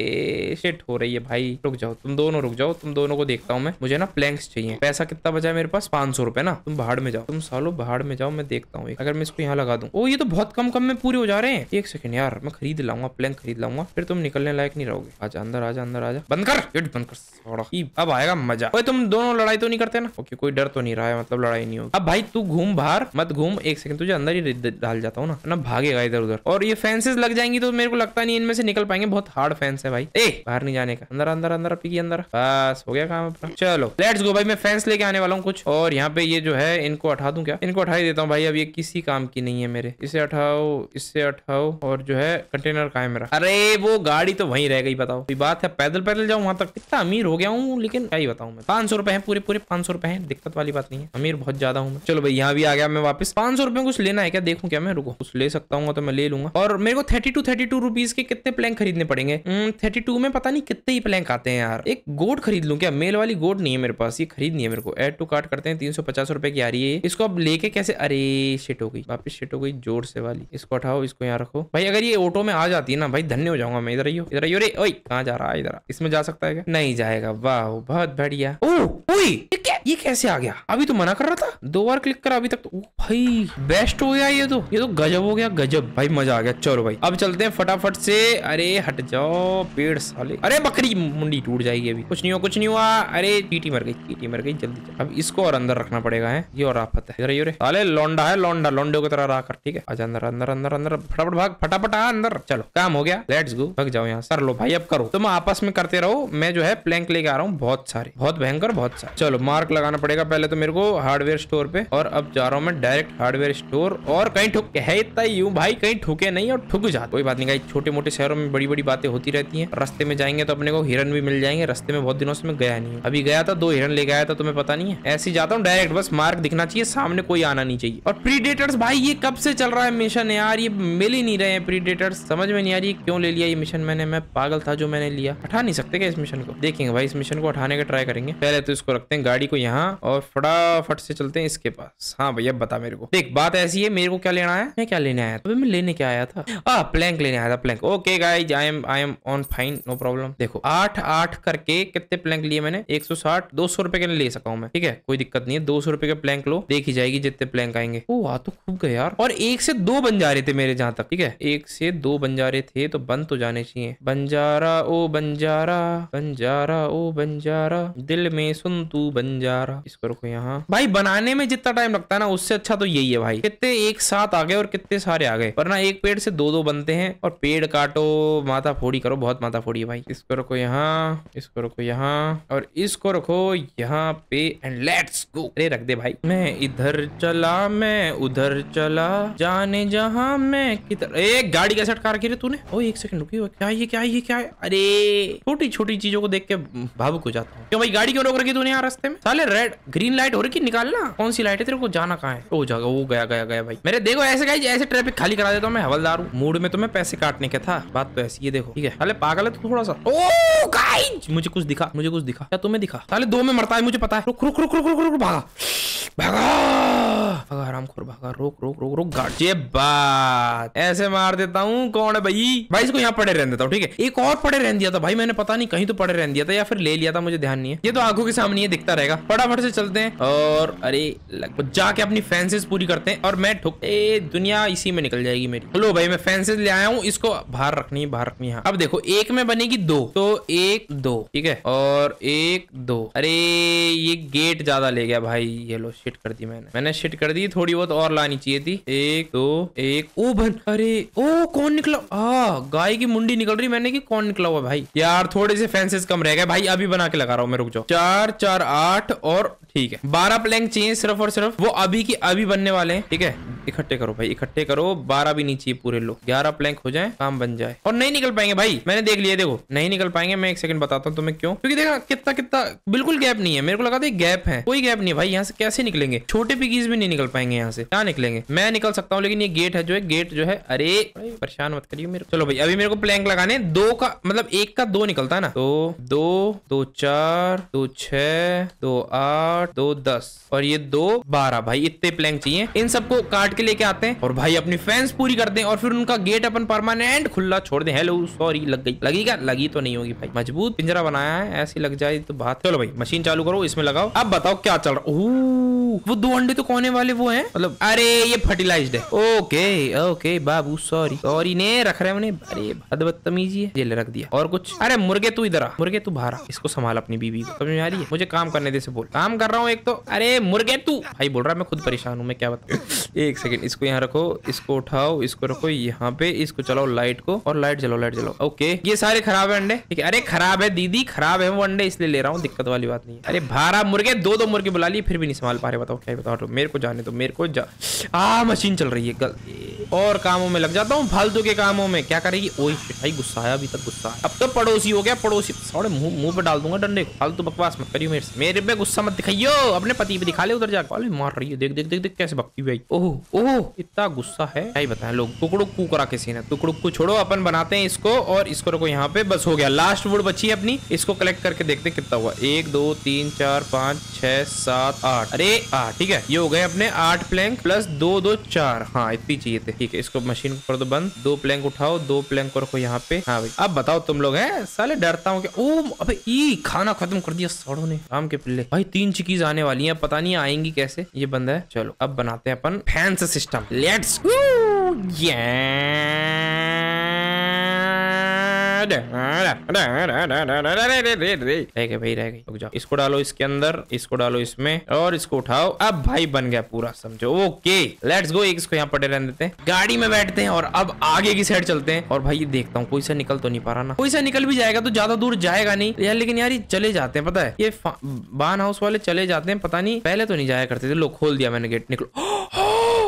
शिट हो रही है भाई, रुक जाओ तुम दोनों, रुक जाओ तुम दोनों को देखता हूँ मैं। मुझे ना प्लैंक्स चाहिए। पैसा कितना बचा है मेरे पास? 500 रुपए ना। तुम भाड़ में जाओ, तुम सालो भाड़ में जाओ, मैं देखता हूँ अगर मैं इसको यहाँ लगा दूं। ओ ये तो बहुत कम में पूरे हो जा रहे हैं। एक सेकंड यार, मैं खरीद लाऊंगा, प्लैंक खरीद लाऊंगा, फिर तुम निकलने लायक नहीं रहोगे। आजा अंदर, आजा अंदर, आजा। बंद कर गेट, बंद कर, अब आएगा मजा। ओए तुम दोनों लड़ाई तो नहीं करते ना? ओके कोई डर तो नहीं रहा है, मतलब लड़ाई नहीं होगी। अब भाई तू घूम, बाहर मत घूम, एक सेकंड तुझे अंदर ही डाल जाता हूँ ना, भागेगा इधर उधर। और ये फेंसेस लग जाएंगी तो मेरे को लगता नहीं इनमें से निकल पाएंगे, बहुत हार्ड फेंस है भाई। ए बाहर नहीं जाने का, अंदर अंदर अंदर, पी अंदर, बस हो गया काम अपना। चलो लेट्स गो भाई, मैं फेंस लेके आने वाला हूँ कुछ। और यहाँ पे ये जो है इनको हटा दूं क्या? इनको हटा ही देता हूँ भाई, अब ये किसी काम की नहीं है मेरे। इसे हटाओ, इससे हटाओ, और जो है कंटेनर कहाँ है मेरा? अरे वो गाड़ी तो वहीं रह गई, बताओ कोई बात है? पैदल पैदल जाऊँ वहां तक? इतना अमीर हो गया हूँ, लेकिन क्या ही बताऊँ मैं। 500 रुपए है, पूरे 500 रुपए है, दिक्कत वाली बात नहीं है, अमीर बहुत ज्यादा हूँ मैं। चलो भाई यहाँ भी आ गया मैं वापस। 500 रुपए कुछ लेना है क्या? देखूं क्या मैं, रुको कुछ ले सकता हूँ तो मैं ले लूंगा। और मेरे को 32 रुपीज के कितने प्लैंक खरीदने पड़ेंगे? 32 में पता नहीं कितने ही प्लैंक आते हैं यार। एक गोट खरीद लूं क्या? मेल वाली गोट नहीं है मेरे पास, ये खरीदनी है मेरे को। ऐड टू कार्ट करते हैं, 350 रुपए की आ रही है। इसको अब लेके कैसे? अरे शिट हो गई, वापस शिट हो गई जोर से वाली। इसको हटाओ, इसको यहाँ रखो भाई। अगर ये ऑटो में आ जाती है ना भाई, धन्य हो जाऊंगा मैं। इधर आइयो, इधर आइयो। रे ओए कहाँ जा रहा है? इधर इसमें जा सकता सकता है क्या? नहीं जाएगा। वाह बहुत बढ़िया। ओह ये कैसे आ गया? अभी तो मना कर रहा था, 2 बार क्लिक करा अभी तक तो। भाई बेस्ट हो गया ये तो गजब हो गया, गजब भाई, मजा आ गया। चलो भाई अब चलते हैं फटाफट से। अरे हट जाओ पेड़ साले। अरे बकरी मुंडी टूट जाएगी अभी। कुछ नहीं हुआ। अरे चीटी मर गई जल्दी। अब इसको और अंदर रखना पड़ेगा है। ये और आफत है। ये साले लौंडा है, लौंडे की तरह रहा कर। ठीक है आजा अंदर अंदर अंदर अंदर, फटाफट भाग, फटाफट आ अंदर। चलो काम हो गया, लेट्स गो। भाग जाओ यहाँ। कर लो भाई अब करो, तुम आपस में करते रहो। मैं जो है प्लैंक लेके आ रहा हूँ, बहुत सारे, बहुत भयंकर, बहुत सारे। चलो मार्क लगाना पड़ेगा पहले तो मेरे को हार्डवेयर स्टोर पे, और अब जा रहा हूँ मैं डायरेक्ट हार्डवेयर स्टोर। और कहीं ठुक है इतना यूं भाई, कहीं ठुके नहीं और ठुक जाते। कोई बात नहीं, छोटे मोटे शहरों में बड़ी बड़ी बातें होती रहती हैं। रास्ते में जाएंगे तो अपने को हिरन भी मिल जाएंगे। रास्ते में बहुत दिनों से मैं गया नहीं हूँ, अभी गया था 2 हिरन लेके आया था, तुम्हें पता नहीं है। ऐसे ही जाता हूँ डायरेक्ट, बस मार्क दिखना चाहिए, सामने कोई आना नहीं चाहिए। और प्रीडेटर्स भाई ये कब से चल रहा है मिशन यार, ये मिल ही नहीं रहे हैं प्रीडेटर्स। समझ में नहीं आ रही क्यों ले लिया ये मिशन मैंने। मैं पागल था जो मैंने लिया। हटा नहीं सकते क्या इस मिशन को? देखेंगे भाई, इस मिशन को हटाने का ट्राई करेंगे। पहले तो इसको रखते हैं गाड़ी को यहाँ, और फटाफट से चलते हैं इसके पास। हाँ भैया बता मेरे को। देख बात ऐसी है, मेरे को क्या लेना है? मैं क्या लेने आया था? मैं लेने क्या आया था? प्लैंक लेने आया था, plank. Okay guys I am on fine, no problem. देखो 8 करके कितने प्लैंक लिए मैंने? 160, 200 रुपए के ले सका हूं मैं। ठीक है कोई दिक्कत नहीं है, 200 रुपए के प्लैंक लो, देखी जाएगी जितने प्लैंक आएंगे। ओ आ तो खूब गए यार। और 1 से 2 बन जा रहे थे मेरे जहां तक। ठीक है 1 से 2 बन जा रहे थे, तो बन तो जाने चाहिए। बंजारा ओ बंजारा, बंजारा ओ बंजारा, दिल में सुन तू बंजारा। इसको रखो यहाँ। भाई बनाने में जितना टाइम लगता है ना, उससे अच्छा तो यही है भाई। कितने एक साथ आ गए और कितने सारे आ गए, वरना एक पेड़ से 2-2 बनते हैं। और पेड़ काटो, माथा फोड़ी करो, बहुत माथा फोड़ी है भाई। इसको रखो यहाँ, इसको रखो यहाँ, और इसको रखो यहाँ पे, एंड लेट्स गो। अरे रख दे भाई। मैं इधर चला, मैं उधर चला, जाने जहां मैं किधर। एक गाड़ी कैसे अटका रखी रे तूने? ओ 1 सेकंड रुकी, क्या ये क्या ये क्या है? अरे छोटी छोटी चीजों को देख के भावुक हो जाता हूँ। क्यों भाई गाड़ी क्यों रोक रखी तूने यहाँ रास्ते में? साले रेड ग्रीन लाइट हो रही, निकालना। कौन सी लाइट है तेरे को? जाना कहाँ है? ओ जगह वो गया भाई मेरे। देखो ऐसे गाइस, ऐसे ट्रैफिक खाली करा देता हूँ मैं। हवलदार हूँ, मूड में तुम्हें पैसे काटने का था, बात तो ऐसी है। देखो ठीक है, साले पागल है तू थोड़ा सा। ओ गाइस मुझे कुछ दिखा, क्या तुम्हें दिखा? साले 2 में मरता है मुझे पता है। रुक रुक रुक रुक रुक रुक, भागा भागा आरामखोर भागा। रोक रोक रोक रोक गाड़ी। बात ऐसे मार देता हूँ। कौन है भाई? भाई इसको यहाँ पड़े रहने देता हूँ। ठीक है एक और पड़े रहने दिया था भाई मैंने, पता नहीं कहीं तो पड़े रहने दिया था या फिर ले लिया था, मुझे ध्यान नहीं है। ये तो आंखों के सामने ये दिखता रहेगा। फटाफट से चलते हैं और अरे जाके अपनी फैंसेस पूरी करते हैं। और मैं ठुक दुनिया इसी में निकल जाएगी मेरी। लो भाई मैं फैंसेस ले आया हूँ, इसको बाहर रखनी है। अब देखो 1 में बनेगी 2, तो 1 2 ठीक है, और 1 2। अरे ये गेट ज्यादा ले गया भाई। ये लो शिट कर दी मैंने शिट कर दी। थोड़ी बहुत और लानी चाहिए थी। 1 2 1। ओ बन, अरे ओ कौन निकला? गाय की मुंडी निकल रही। मैंने की कौन निकला हुआ भाई? यार थोड़े से फैंसेस कम रह गए भाई, अभी बना के लगा रहा हूँ मैं। रुक जाओ। 4 4 8 और ठीक है 12 प्लैंक चाहिए सिर्फ और सिर्फ। वो अभी की अभी बनने वाले हैं। ठीक है इकट्ठे करो भाई, इकट्ठे करो। 12 भी नहीं चाहिए पूरे। लो 11 प्लैंक हो जाए, काम बन जाए। और नहीं निकल पाएंगे भाई, मैंने देख लिया। देखो नहीं निकल पाएंगे। मैं 1 सेकंड बताता हूँ तुम्हें क्यों। क्योंकि देखा कितना बिल्कुल गैप नहीं है। मेरे को लगा था गैप है, कोई गैप नहीं है भाई। यहाँ से कैसे निकलेंगे? छोटे पिगीज भी नहीं निकल पाएंगे यहाँ से। क्या निकलेंगे? मैं निकल सकता हूँ, लेकिन ये गेट है गेट जो है। अरे परेशान मत करिए मेरे। चलो भाई अभी मेरे को प्लैंक लगाने 2 का, मतलब 1 का 2 निकलता है ना। तो 2 2 4 2 6 2 8 2 10 और ये 2 12 भाई। इतने प्लैंक चाहिए। इन सबको काट के लेके आते हैं और भाई अपनी फैंस पूरी करते हैं। और फिर उनका गेट अपन परमानेंट खुला छोड़ दे। हेलो सॉरी लग गई। लगी क्या? लगी तो नहीं होगी भाई, मजबूत पिंजरा बनाया है, ऐसी लग जाए तो बात। चलो भाई मशीन चालू करो, इसमें लगाओ। अब बताओ क्या चल रहा? वो 2 अंडे तो कोने वाले वो हैं, मतलब अरे ये फर्टिलाइज्ड है। ओके बाबू सॉरी ने रख रहे हैं उन्हें। अरे बदतमीजी है। ये ले रख दिया। और कुछ? अरे मुर्गे तू इधर आ, मुर्गे तू बाहर आ। इसको संभाल अपनी बीवी को, समझ में आ रही है? मुझे काम करने दे से बोल। काम कर रहा हूँ एक तो। अरे मुर्गे तू भाई बोल रहा है, मैं खुद परेशान हूँ, मैं क्या बताऊँ। 1 सेकंड इसको यहाँ रखो, इसको उठाओ, इसको रखो यहाँ पे, इसको चलाओ लाइट को, और लाइट जलाओ। ओके ये सारे खराब है अंडे। ठीक है अरे खराब है दीदी, खराब है वो अंडे, इसलिए ले रहा हूँ, दिक्कत वाली बात नहीं है। अरे 12 मुर्गे, 2 मुर्गे बुला लिए, फिर भी नहीं संभाल पा रहे। बताओ क्या बताओ, मेरे को जाने दो, मेरे को मशीन चल रही है। और कामों में लग जाता हूँ, फालतू के कामों में। क्या करेगी? ओए भाई गुस्सा आया, अभी तक गुस्सा है। अब तो पड़ोसी हो गया, पड़ोसी। थोड़े मुंह पे डाल दूंगा डंडे को। फालतू बकवास मत करियो मेरे से। मेरे पे गुस्सा मत दिखाइयो, अपने पति पे दिखा ले उधर जाकर। मार रही है, देख कैसे भक्ति भाई। ओह इतना गुस्सा है, क्या बताएं लोग। टुकड़ुक कू करा के सीन है। टुकड़ुक को छोड़ो, अपन बनाते हैं इसको, और इसको रखो यहाँ पे। बस हो गया, लास्ट वुड बची है अपनी। इसको कलेक्ट करके देखते कितना हुआ। 1 2 3 4 5 6 7 8। अरे 8 ठीक है। ये हो गए अपने 8 प्लैंक प्लस 2 2 4। हाँ इतनी चाहिए थे। ठीक है, इसको मशीन को कर दो बंद। 2 प्लैंक उठाओ, 2 प्लैंक को रखो यहाँ पे। हाँ भाई अब बताओ तुम लोग हैं साले, डरता हूँ क्या? ओ अबे ई खाना खत्म कर दिया साड़ों ने, आम के पिल्ले। भाई 3 चिकीज आने वाली हैं, पता नहीं आएंगी कैसे। ये बंद है, चलो अब बनाते हैं अपन फैंस सिस्टम। Let's go. रह गए भाई, रह गए। रुक जाओ, इसको डालो इसके अंदर, इसको डालो इसमें और इसको उठाओ। अब भाई बन गया पूरा, समझो। Okay let's go. एक इसको यहाँ पड़े रहने देते हैं, गाड़ी में बैठते हैं और अब आगे की साइड चलते हैं। और भाई ये देखता हूँ कोई सा निकल तो नहीं पा रहा ना। कोई सा निकल भी जाएगा तो ज्यादा दूर जाएगा नहीं यार, लेकिन यार ये चले जाते हैं, पता है ये बान हाउस वाले चले जाते हैं, पता नहीं पहले तो नहीं जाया करते थे। लोग खोल दिया मैंने गेट, निकलो।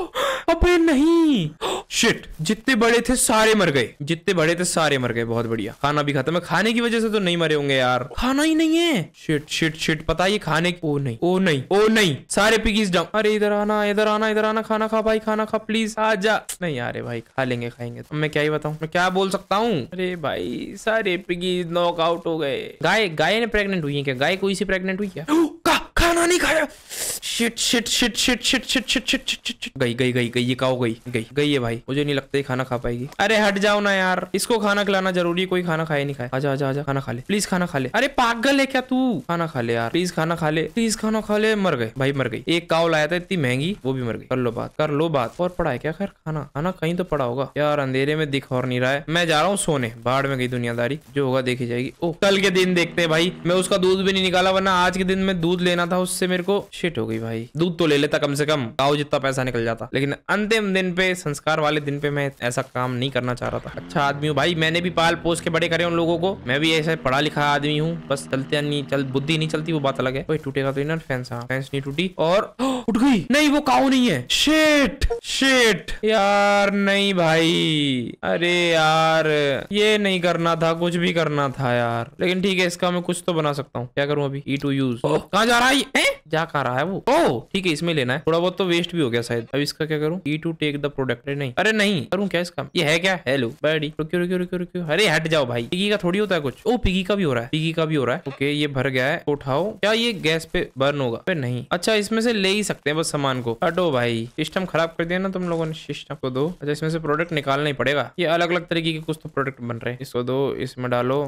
अबे नहीं, शिट, जितने बड़े थे सारे मर गए, जितने बड़े थे सारे मर गए। बहुत बढ़िया, खाना भी खत्म है। खाने की वजह से तो नहीं मरे होंगे यार, खाना ही नहीं है। शिट शिट शिट, पता है ये खाने। ओ नहीं ओ नहीं ओ नहीं, सारे पिगीज डाउन। अरे इधर आना इधर आना इधर आना, खाना खा भाई, खाना खा प्लीज, आजा। नहीं यार भाई खा लेंगे, खाएंगे। तो मैं क्या ही बताऊं, मैं क्या बोल सकता हूँ। अरे भाई सारे पिगीज नॉकआउट हो गए। गाय ने प्रेग्नेंट हुई है क्या? गाय कोई सी प्रेग्नेंट हुई क्या? खाना नहीं खाया। Shit shit shit shit shit shit shit shit shit, गई गई गई गई, ये काऊ गई गई गई है भाई। मुझे नहीं लगता ये खाना खा पाएगी। अरे हट जाओ ना यार, इसको खाना खिलाना जरूरी है। कोई खाना खाए नहीं खाए, आजा आजा आजा, खाना खा ले प्लीज, खाना खा ले। अरे पागल है क्या तू? खाना खा ले यार प्लीज, खाना खा ले प्लीज, खाना खा ले। मर गए भाई, मर गई। एक काऊ लाया था इतनी महंगी, वो भी मर गई। कर लो बात, कर लो बात। और पड़ा है क्या? खैर खाना खाना कहीं तो पड़ा होगा यार, अंधेरे में दिख और नहीं रहा है। मैं जा रहा हूँ सोने, बाढ़ में गई दुनियादारी, जो होगा देखी जाएगी। ओ कल के दिन देखते हैं भाई। मैं उसका दूध भी नहीं निकाला, वरना आज के दिन में दूध लेना था उससे मेरे को। शिट हो गई भाई, दूध तो ले लेता कम से कम, काऊ जितना पैसा निकल जाता। लेकिन अंतिम दिन पे, संस्कार वाले दिन पे मैं ऐसा काम नहीं करना चाह रहा था। अच्छा आदमी हूँ भाई, मैंने भी पाल पोस के बड़े करे उन लोगों को। मैं भी ऐसा पढ़ा लिखा आदमी हूँ, बस चलते नहीं, चल बुद्धि नहीं चलती, वो बात अलग है। कोई टूटेगा तो इनर फैंस, हाँ फैंस नहीं टूटी। और उठ गई। नहीं वो काऊ नहीं है। शिट शिट यार, नहीं भाई, अरे यार ये नहीं करना था, कुछ भी करना था यार। लेकिन ठीक है, इसका मैं कुछ तो बना सकता हूँ। क्या करूँ अभी? E to use. कहाँ जा रहा है? जा कहाँ रहा है वो? ओ ठीक है, इसमें लेना है। थोड़ा बहुत तो वेस्ट भी हो गया शायद। अब इसका क्या करूँ? E to take the product. नहीं, अरे नहीं करूँ क्या इसका? ये है क्या? हेलो बड़ी, रुकियो रुकियो रुकियो रुकियो। अरे हट जाओ भाई, पिगी का थोड़ी होता है कुछ। ओ पिगी का भी हो रहा है, पिगी का भी हो रहा है। ओके ये भर गया है, उठाओ। क्या ये गैस पे बर्न होगा? फिर नहीं। अच्छा इसमें से ले ही सकते हैं बस सामान को। हटो भाई, सिस्टम खराब कर दिया ना तुम लोगों ने, सिस्टम को दो। अच्छा इसमें से प्रोडक्ट निकालना ही पड़ेगा। ये अलग अलग तरीके के कुछ तो प्रोडक्ट बन रहे हैं, इसको दो, इसमें डालो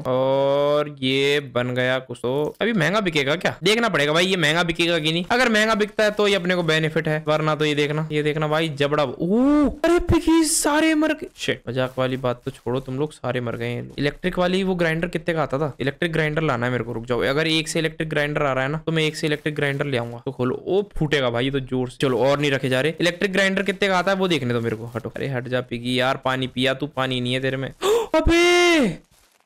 और ये बन गया कुछ। तो अभी महंगा बिकेगा क्या? देखना पड़ेगा भाई, ये महंगा बिकेगा कि नहीं। अगर महंगा बिकता है तो ये अपने को बेनिफिट है, वरना तो ये देखना भाई जबड़ा। अरे पिगी सारे मर गए। शिट, मजाक वाली बात तो छोड़ो, तुम लोग सारे मर गए। इलेक्ट्रिक वाली वो ग्राइंडर कितने का आता था? इलेक्ट्रिक ग्राइंडर लाना है मेरे को। रुक जाओ, अगर एक से इलेक्ट्रिक ग्राइंडर आ रहा है ना, तो मैं एक से इलेक्ट्रिक ग्राइंडर ले आऊंगा। तो खोलो, ओ फूटेगा भाई तो जोर से। चलो और नहीं रखे जा रहे। इलेक्ट्रिक ग्राइंडर कितने का आता है वो देखने दो मेरे को। हटो, अरे हट जा पिगी यार, पानी पिया तू, पानी नहीं है तेरे में। अबे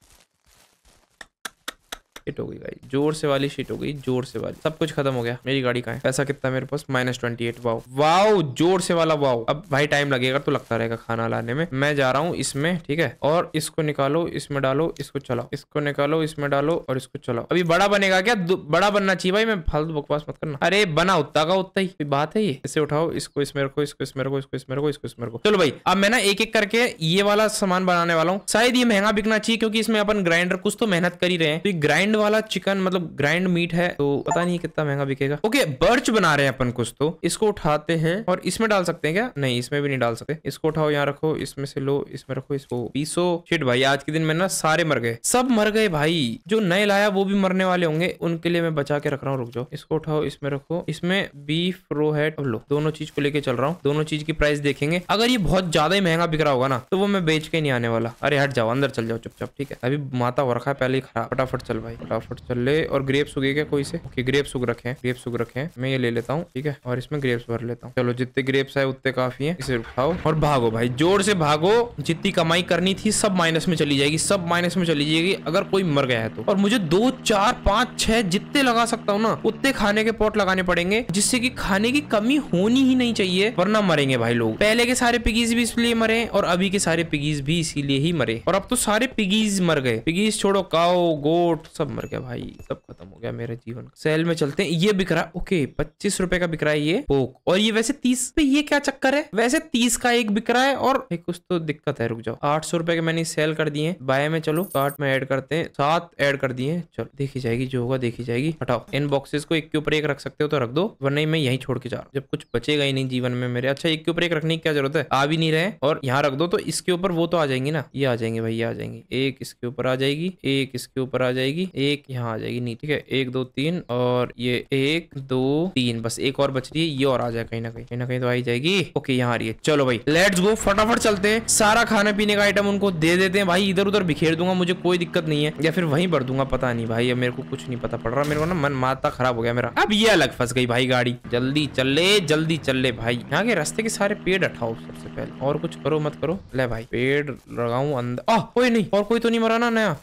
शिट हो गई भाई, जोर से वाली शिट हो गई, जोर से वाली। सब कुछ खत्म हो गया। मेरी गाड़ी कहाँ है? पैसा कितना है मेरे पास? -28। वाओ वाओ, जोर से वाला वाओ। अब भाई टाइम लगेगा तो लगता रहेगा खाना लाने में। मैं जा रहा हूँ इसमें, ठीक है। और इसको निकालो, इसमें डालो, इसको चलाओ, इसको निकालो, इसमें डालो और इसको चलाओ। अभी बड़ा बनेगा क्या? बड़ा बनना चाहिए भाई, मैं फालतू बकवास मत करना। अरे बना उतना का उतना ही बात है ये। इसे उठाओ, इसको इसमें रखो, इसको इसमें रखो, इसको इसमें रखो, इसको इसमें रखो। चलो भाई, अब मैं ना एक एक करके ये वाला सामान बनाने वाला हूँ। शायद ये महंगा बिकना चाहिए क्योंकि इसमें अपन ग्राइंडर कुछ तो मेहनत कर ही रहे हैं। तो ग्राइंड वाला चिकन मतलब ग्राइंड मीट है, तो पता नहीं कितना महंगा बिकेगा। ओके बर्च बना रहे हैं अपन कुछ तो। इसको उठाते हैं और इसमें डाल सकते हैं क्या? नहीं इसमें भी नहीं डाल सकते। इसको उठाओ, यहाँ रखो, इसमें से लो, इसमें रखो, इसको पीसो। शिट भाई, आज के दिन में ना सारे मर गए, सब मर गए भाई। जो नए लाया वो भी मरने वाले होंगे, उनके लिए मैं बचा के रख रहा हूँ। रुक जाओ, इसको उठाओ, इसमें रखो, इसमें बीफ रो हेड। अब लो, दोनों चीज को लेके चल रहा हूँ। दोनों चीज की प्राइस देखेंगे। अगर ये बहुत ज्यादा ही महंगा बिक रहा होगा ना, तो वो मैं बेच के नहीं आने वाला। अरे हट जाओ, अंदर चल जाओ चुपचाप, ठीक है। अभी माता हो रखा है पहले ही खराब। फटाफट चल भाई, फटाफट चल ले। और ग्रेप्स उगे क्या कोई से? ओके ग्रेप्स उग रखे हैं, ग्रेप्स उग रखे हैं। मैं ये ले लेता हूँ, ठीक है। और इसमें ग्रेप्स भर लेता हूँ। चलो जितने ग्रेप्स है उतने काफी है। इसे उठाओ और भागो भाई, जोर से भागो। जितनी कमाई करनी थी सब माइनस में चली जाएगी, सब माइनस में चली जाएगी अगर कोई मर गया है तो। और मुझे 2 4 5 6 जितने लगा सकता हूँ ना, उतने खाने के पॉट लगाने पड़ेंगे, जिससे कि खाने की कमी होनी ही नहीं चाहिए, वरना मरेंगे भाई लोग। पहले के सारे पिगीज भी इसलिए मरे और अभी के सारे पिगीज भी इसीलिए ही मरे। और अब तो सारे पिगीज मर गए। पिगीज छोड़ो, काओ गोट सब मर गया भाई, सब खत्म हो गया मेरे जीवन। सेल में चलते हैं, ये बिक रहा है। ओके 25 रुपए का बिक रहा है ये पोक, और ये वैसे 30 पे, ये क्या चक्कर है? वैसे 30 का एक बिक रहा है और कुछ तो दिक्कत है, रुक जाओ। 800 रुपए के मैंने सेल कर दिए बाय में। चलो कार्ट में ऐड करते हैं, 7 ऐड कर दिए। चलो देखी जाएगी, जो होगा देखी जाएगी। हटाओ इन बॉक्सेस को, एक के ऊपर एक रख सकते हो तो रख दो, वरना मैं यहीं छोड़ के जा रहा हूँ, जब कुछ बचेगा ही नहीं जीवन में मेरे। अच्छा एक के ऊपर एक रखने की क्या जरूरत है, आ भी नहीं रहे। और यहाँ रख दो तो इसके ऊपर वो तो आ जाएंगी ना, ये आ जाएंगे भाई, ये आ जाएंगे। एक इसके ऊपर आ जाएगी, एक इसके ऊपर आ जाएगी, एक यहाँ आ जाएगी। नहीं ठीक है, 1 2 3 और ये 1 2 3, बस एक और बच रही है, ये और आ जाए कहीं ना कहीं, कहीं ना कहीं तो आ ही जाएगी। ओके यहाँ आ रही है। चलो भाई लेट्स गो, फटाफट चलते हैं, सारा खाने पीने का आइटम उनको दे देते हैं भाई। इधर उधर बिखेर दूंगा, मुझे कोई दिक्कत नहीं है, या फिर वहीं भर दूंगा, पता नहीं भाई, अब मेरे को कुछ नहीं पता पड़ रहा। मेरे को ना मन माता खराब हो गया मेरा। अब ये अलग फंस गई भाई गाड़ी। जल्दी चल ले, जल्दी चल ले भाई। यहाँ के रास्ते के सारे पेड़ हटाओ सबसे पहले, और कुछ करो मत करो। ले भाई पेड़ लगाऊं अंदर, कोई नहीं, और कोई तो नहीं मरा ना नया।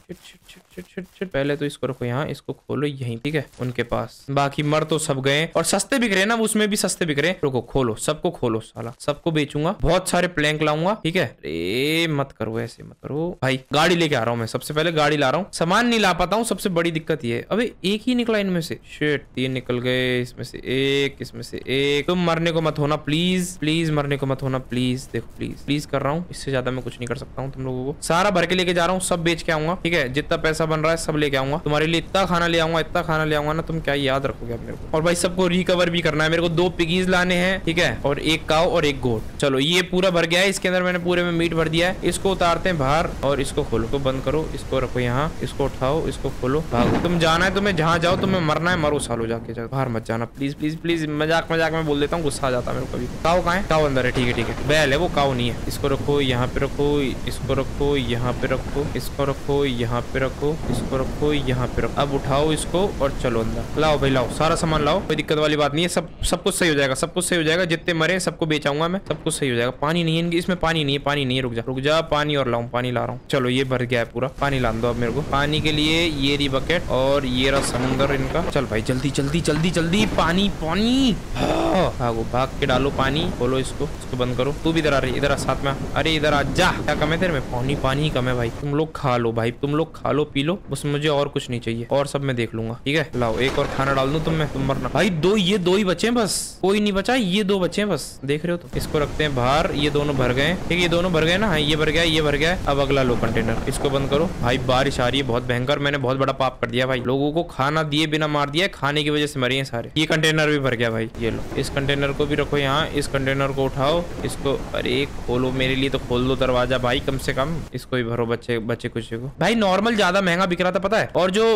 पहले तो इसको रखो यहाँ, इसको खोलो यहीं, ठीक है उनके पास। बाकी मर तो सब गए, और सस्ते बिक रहे ना, उसमें भी सस्ते बिक रहे। रुको खोलो, सबको खोलो साला, सबको बेचूंगा। बहुत सारे प्लैंक लाऊंगा, ठीक है। अरे मत करो ऐसे, मत करो भाई। गाड़ी लेके आ रहा हूँ मैं, सबसे पहले गाड़ी ला रहा हूँ। सामान नहीं ला पाता हूँ, सबसे बड़ी दिक्कत ये है। अबे एक ही निकला इनमें से, शिट 3 निकल गए, इसमें से एक, इसमें से एक। तुम मरने को मत होना प्लीज, प्लीज मरने को मत होना प्लीज। देखो प्लीज प्लीज कर रहा हूँ, इससे ज्यादा मैं कुछ नहीं कर सकता हूँ तुम लोगों को। सारा भर के लेके जा रहा हूँ, सब बेच के आऊंगा, ठीक है। जितना पैसा बन रहा है सब लेके आऊंगा तुम्हारे लिए। इतना खाना ले आऊंगा, इतना खाना ले आऊंगा ना, तुम क्या याद रखोगे अब मेरे को। और भाई सबको रिकवर भी करना है मेरे को। 2 पिगीज लाने हैं, ठीक है, और 1 काऊ और 1 गोट। चलो ये पूरा भर गया है, इसके अंदर मैंने पूरे में मीट भर दिया है। इसको उतारते हैं बाहर, और इसको खोलो, तो बंद करो, इसको रखो यहाँ, इसको उठाओ, इसको खोलो, भागो। तुम जाना है, तुम्हें जहाँ जाओ, तुम्हें मरना है, मरो सालो जाके, बाहर मत जाना प्लीज प्लीज प्लीज। मजाक मजाक में बोल देता हूँ, गुस्सा आ जाता है मेरे को कभी। काऊ कहाँ है? काऊ अंदर है, ठीक है ठीक है। बैल है वो, काऊ नहीं है। इसको रखो यहाँ पे, रखो इसको, रखो यहाँ पे, रखो इसको, रखो यहाँ पे, रखो इसको, रखो यहाँ पे रखो। अब उठाओ इसको और चलो अंदर। लाओ भाई लाओ, सारा सामान लाओ, कोई दिक्कत वाली बात नहीं है। सब कुछ सही हो जाएगा, सब कुछ सही हो जाएगा। जितने मरे सबको बेचाऊंगा मैं, सब कुछ सही हो जाएगा। पानी नहीं है इसमें, पानी नहीं है, पानी नहीं है। रुक जा, पानी और लाऊं, पानी ला रहा हूँ। चलो ये भर गया है पूरा, पानी ला दो अब मेरे को। पानी के लिए ये रही बकेट, और ये रहा समुंदर इनका। चल भाई जल्दी जल्दी जल्दी जल्दी, पानी पानी, भागो, भाग के डालो पानी। खोलो इसको बंद करो। तू भी इधर आ रही, इधर आ साथ में। अरे इधर आ जा, क्या कम है तेरे में? पानी पानी ही कम है भाई। तुम लोग खा लो भाई, तुम लोग खा लो पी लो, बस मुझे और कुछ नहीं चाहिए, और सब मैं देख लूंगा, ठीक है। लाओ एक और खाना डाल दूं तुम मरना भाई। ये 2 ही बचे हैं बस, कोई नहीं बचा, ये 2 बचे हैं बस, देख रहे हो तो। इसको रखते हैं बाहर, ये दोनों भर गए, ठीक है, ये दोनों भर गए ना। हाँ ये भर गया, ये भर गया। अब अगला लो कंटेनर, इसको बंद करो भाई। बारिश आ रही है बहुत भयंकर, मैंने बहुत बड़ा पाप कर दिया भाई। लोगों को खाना दिए बिना मार दिया, खाने की वजह से मरे हैं सारे। ये कंटेनर भी भर गया भाई, ये लो। इस कंटेनर को भी रखो यहाँ, इस कंटेनर को उठाओ, इसको अरे खोलो, मेरे लिए तो खोल दो दरवाजा भाई कम से कम। इसको भी भरो बच्चे कुछ को भाई। नॉर्मल ज्यादा महंगा बिक रहा था पता है, और जो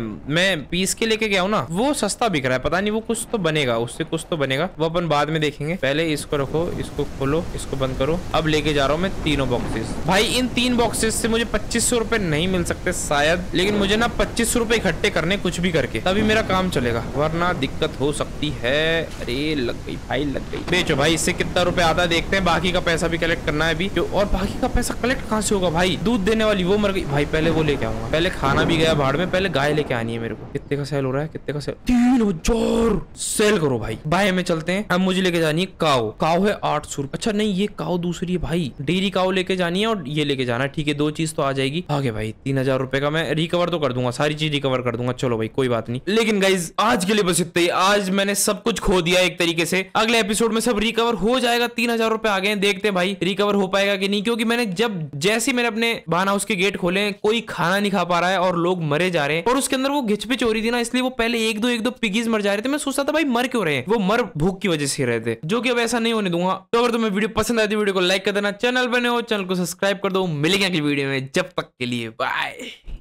मैं पीस के लेके गया हूँ ना, वो सस्ता बिक रहा है। पता नहीं वो कुछ तो बनेगा, उससे कुछ तो बनेगा, वो अपन बाद में देखेंगे। पहले इसको रखो, इसको खोलो, इसको बंद करो। अब लेके जा रहा हूँ मैं 3 बॉक्सेस भाई। इन 3 बॉक्सेस से मुझे 2500 रुपए नहीं मिल सकते शायद, लेकिन मुझे ना 2500 रुपए इकट्ठे करने कुछ भी करके, तभी मेरा काम चलेगा, वरना दिक्कत हो सकती है। अरे लग गई भाई, लग गई। बेचो भाई, इससे कितना रुपए आता है देखते हैं। बाकी का पैसा भी कलेक्ट करना है अभी, और बाकी का पैसा कलेक्ट कहाँ से होगा भाई? दूध देने वाली वो मर गई भाई, पहले वो लेके आऊंगा। पहले खाना भी गया भाड़ में, पहले गाय लेके आनी है मेरे को। कितने का सेल हो रहा है, कितने का सेल? 3000 सेल करो भाई। बाय में चलते हैं। अब मुझे लेके जानी है काऊ। काऊ है 800 रुपए। अच्छा नहीं, ये काऊ दूसरी है भाई, डेयरी काऊ लेके जानी है, और ये लेके जाना है, ठीक है। 2 चीज तो आ जाएगी। आगे भाई 3000 रुपए का मैं रिकवर तो कर दूंगा, सारी चीज रिकवर कर दूंगा। चलो भाई कोई बात नहीं। लेकिन गाइज आज के लिए बस इतना ही। आज मैंने सब कुछ खो दिया एक तरीके से। अगले एपिसोड में सब रिकवर हो जाएगा। 3000 रुपए आ गए, देखते हैं भाई रिकवर हो पाएगा कि नहीं, क्योंकि मैंने जैसे मैंने अपने बान हाउस के गेट खोले, कोई खाना नहीं खा पा रहा है और लोग मरे जा रहे हैं। और उसके अंदर वो घिचपिच हो रही थी ना, इसलिए वो पहले एक दो पिगीज मर जा रहे थे। मैं सोचता था भाई मर क्यों रहे हैं, वो मर भूख की वजह से रहे थे, जो कि अब ऐसा नहीं होने दूंगा। तो अगर तुम्हें वीडियो पसंद आई तो वीडियो को लाइक कर देना, चैनल बने हो चैनल को सब्सक्राइब कर दो। मिलेंगे अगली वीडियो में, जब तक के लिए बाय।